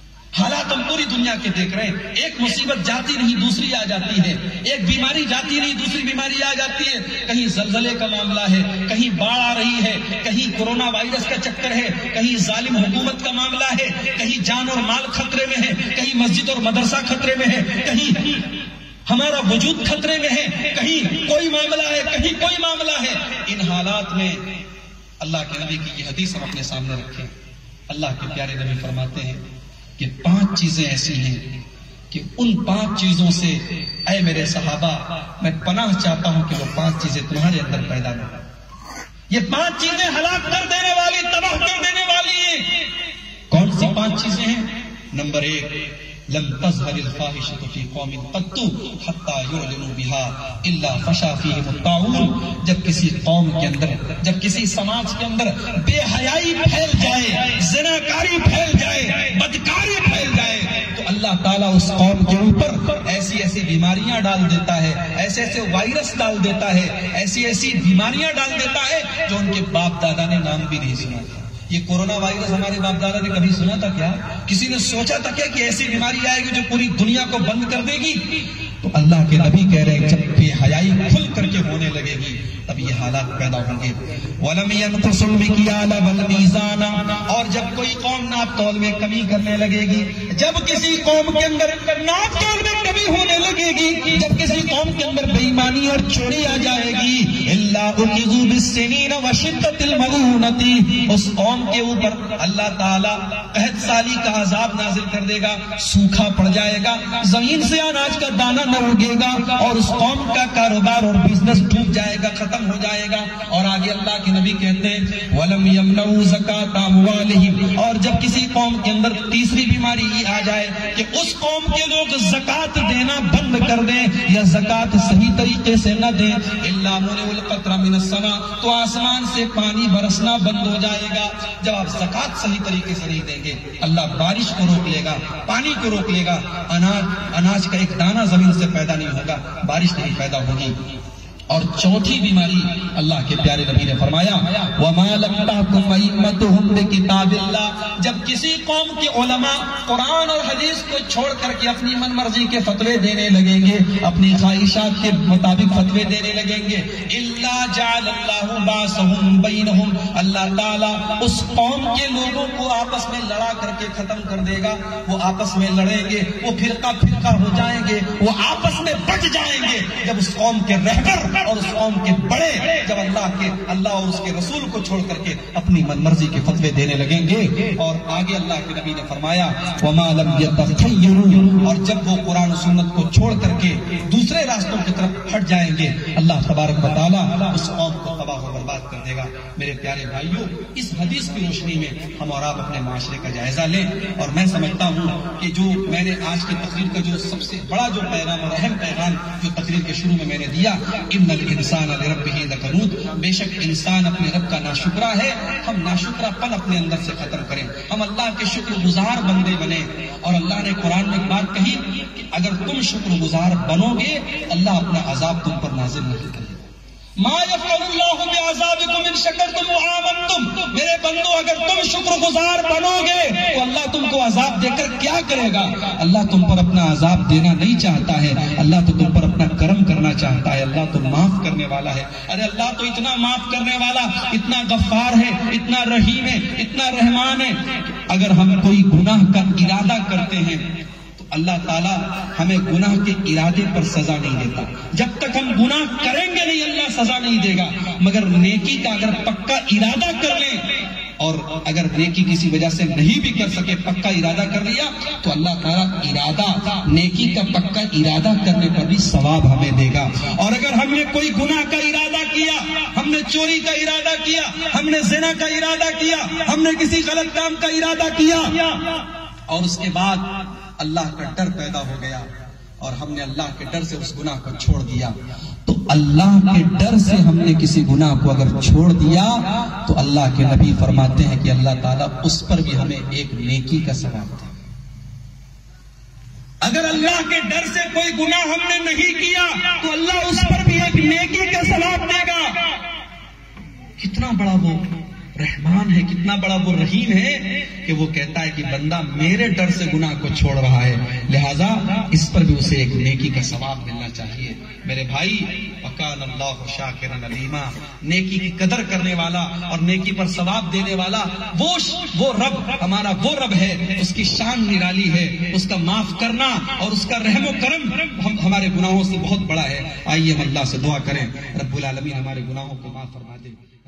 حالات ہم پوری دنیا کے دیکھ رہے ہیں. ایک مصیبت جاتی نہیں دوسری آ جاتی ہے، ایک بیماری جاتی نہیں دوسری بیماری آ جاتی ہے. کہیں زلزلے کا معاملہ ہے، کہیں باڑھ آ رہی ہے، کہیں کورونا وائرس کا چکر ہے، کہیں ظالم حکومت کا معاملہ ہے، کہیں جان اور مال خطرے میں ہے، کہیں مسجد اور مدرسہ خطرے میں ہے، کہیں ہمارا وجود خطرے میں ہے، کہیں کوئی معاملہ ہے، کہیں کوئی معاملہ ہے. ان حالات میں اللہ کے نبی کی یہ حدیث ہم اپنے سامنے رکھیں. اللہ کے پیارے نبی فرماتے ہیں کہ پانچ چیزیں ایسی ہیں کہ ان پانچ چیزوں سے اے میرے صحابہ میں پناہ چاہتا ہوں کہ وہ پانچ چیزیں تمہارے اندر پیدا نہ ہوں. یہ پانچ چیزیں ہلاک کر دینے والی، تباہ کر دینے والی ہیں. کون سی پانچ چیزیں ہیں؟ نمبر ایک، لم تظهر الفاحشة في قوم قط حتى يعلنوا بها الا فشى فيهم الطاعون. جب کسی قوم کے اندر، جب کسی سماج کے اندر بے حیائی پھیل جائے، زناکاری پھیل جائے، بدکاری پھیل جائے، تو اللہ تعالیٰ اس قوم کے اوپر ایسی ایسی بیماریاں ڈال دیتا ہے، ایسے ایسے وائرس ڈال دیتا ہے، ایسی ایسی بیماریاں ڈال دیتا ہے جو ان کے باپ دادا نے نام بھی نہیں سنا تھا. یہ کورونا وائرس ہمارے باپ دادا نے کبھی سنا تھا کیا؟ کسی نے سوچا تھا کیا کہ ایسی بیماری آئے گی جو پوری دنیا کو بند کر دے گی؟ تو اللہ کے نبی کہہ رہے ہیں جب بے حیائی کھل کر کے ہونے لگے گی تب یہ حالات پیدا ہوں گے. وَلَمْ يَنْقُصُ الْمِكْيَالَ وَالْمِيزَانَ. اور جب کوئی قوم ناپ تول میں کمی کرنے لگے گی، جب کسی قوم کے اندر ناپ تول میں کمی ہونے لگے گی، جب کسی قوم کے اندر بے ایمانی اور چوری آ جائے گی، إِلَّا أُخِذُوا بِالسِّنِينَ وَشِدَّةِ الْمَعُونَةِ. اس قوم کے اوپر اللہ تعالیٰ قحط سالی کا عذاب نازل کر دے گا، سوکھا پڑ جائے گا، زمین سے اناج کا دانہ نہ اگے گا، اور اس قوم کا کاروبار اور بزنس ڈوب جائے گا، ختم ہو جائے گا. اور آگے اللہ کے نبی کہتے ہیں وَلَمْ يَمْنَعُوا زَكَاةَ أَمْوَالِهِمْ. اور جب کسی قوم کے اندر تیسری بیماری یہ آ جائے کہ اس قوم کے لوگ زکات دینا بند کر دیں یا زکات صحیح طریقے سے نہ دیں، إِلَّا مُنِعُ الْقَطْرَ مِنَ السَّمَاءِ. تو آسمان سے پانی برسنا بند ہو جائے گا. جب آپ زکات صحیح طریقے سے نہیں دیں گے اللہ بارش کو روک لے گا، پانی کو روک لے گا، اناج اناج کا ایک دانہ زمین سے پیدا نہیں ہوگا، بارش نہیں پیدا ہوگی. اور چوتھی بیماری اللہ کے پیارے نبی نے فرمایا وَمَا لَمْ تَحْكُمْ أَئِمَّتُهُمْ بِكِتَابِ اللَّهِ، جب کسی قوم کے علماء قرآن اور حدیث کو چھوڑ کر کے اپنی من مرضی کے فتوے دینے لگیں گے، اپنی خواہشات کے مطابق فتوے دینے لگیں گے، إِلَّا جَعَلَ اللَّهُ بَعْثَهُمْ بَيْنَهُمْ، اللہ تعالیٰ اس قوم کے لوگوں کو آپس میں لڑا کر کے ختم کر دے گا، وہ آپس میں لڑیں گے، وہ فرقہ فرقہ ہو جائیں گے، وہ آپس میں بٹ جائیں گے، جب اس قوم کے رہبر اور اس قوم کے بڑے جب اللہ کے اللہ اور اس کے رسول کو چھوڑ کر کے اپنی من مرضی کے فتوے دینے لگیں گے۔ اور آگے اللہ کے نبی نے فرمایا وَمَا لَمْ يَتَخَيَّرُوا، اور جب وہ قرآن و سنت کو چھوڑ کر کے دوسرے راستوں کی طرف ہٹ جائیں گے، اللہ تبارک و تعالیٰ اس قوم کو تباہ و برباد کر دے گا۔ میرے پیارے بھائیوں، اس حدیث کی روشنی میں ہم اور آپ اپنے معاشرے کا جائزہ لیں، اور میں سمجھتا ہوں کہ جو میں نے آج کی تقریر کا جو سب سے بڑا جو پیغام اور اہم پیغام جو تقریر کے شروع میں میں نے دیا، ان الانسان لربہ لکنود، بے شک انسان اپنے رب کا ناشکرا ہے، ہم ناشکرا پن اپنے اندر سے ختم کریں، ہم اللہ کے شکر گزار بندے بنیں۔ اور اللہ نے قرآن میں ایک بات کہی کہ اگر تم شکر گزار بنو گے اللہ اپنا عذاب تم پر نازل نہیں کرے گا۔ ما یفعل اللہ بعذابکم ان شکرتم وآمنتم، میرے بندو اگر تم شکر گزار بنو گے تو اللہ تم کو عذاب دے کر کیا کرے گا؟ اللہ تم پر اپنا عذاب دینا نہیں چاہتا ہے، اللہ تو تم پر اپنا کرم کرنا چاہتا ہے، اللہ تو معاف کرنے والا ہے۔ ارے اللہ تو اتنا معاف کرنے والا، اتنا غفار ہے، اتنا رحیم ہے، اتنا رحمان ہے کہ اگر ہم کوئی گناہ کا ارادہ کرتے ہیں اللہ تعالیٰ ہمیں گناہ کے ارادے پر سزا نہیں دیتا، جب تک ہم گناہ کریں گے نہیں اللہ سزا نہیں دے گا، مگر نیکی کا اگر پکا ارادہ کر لیں اور اگر نیکی کسی وجہ سے نہیں بھی کر سکے پکا ارادہ کر لیا تو اللہ تعالیٰ ارادہ نیکی کا پکا ارادہ کرنے پر بھی ثواب ہمیں دے گا۔ اور اگر ہم نے کوئی گناہ کا ارادہ کیا، ہم نے چوری کا ارادہ کیا، ہم نے زنا کا ارادہ کیا، ہم نے کسی غلط کام کا ارادہ کیا اور اس کے بعد اللہ کا ڈر پیدا ہو گیا اور ہم نے اللہ کے ڈر سے اس گناہ کو چھوڑ دیا، تو اللہ کے ڈر سے ہم نے کسی گناہ کو اگر چھوڑ دیا تو اللہ کے نبی فرماتے ہیں کہ اللہ تعالیٰ اس پر بھی ہمیں ایک نیکی کا ثواب دے۔ اگر اللہ کے ڈر سے کوئی گناہ ہم نے نہیں کیا تو اللہ اس پر بھی ایک نیکی کا ثواب دے گا۔ کتنا بڑا وہ رحمان ہے، کتنا بڑا وہ رحیم ہے کہ وہ کہتا ہے کہ بندہ میرے ڈر سے گناہ کو چھوڑ رہا ہے، لہذا اس پر بھی اسے ایک نیکی کا ثواب ملنا چاہیے۔ میرے بھائی، وَكَانَ اللَّهُ شَاكِرًا عَلِيمًا، نیکی کی قدر کرنے والا اور نیکی پر ثواب دینے والا وہ وہ رب ہمارا وہ رب ہے، اس کی شان نرالی ہے، اس کا معاف کرنا اور اس کا رحم و کرم ہم ہمارے گناہوں سے بہت بڑا ہے۔ آئیے ہم اللہ سے دعا کریں رب العالمین ہمارے گناہوں کو معاف فرما دے۔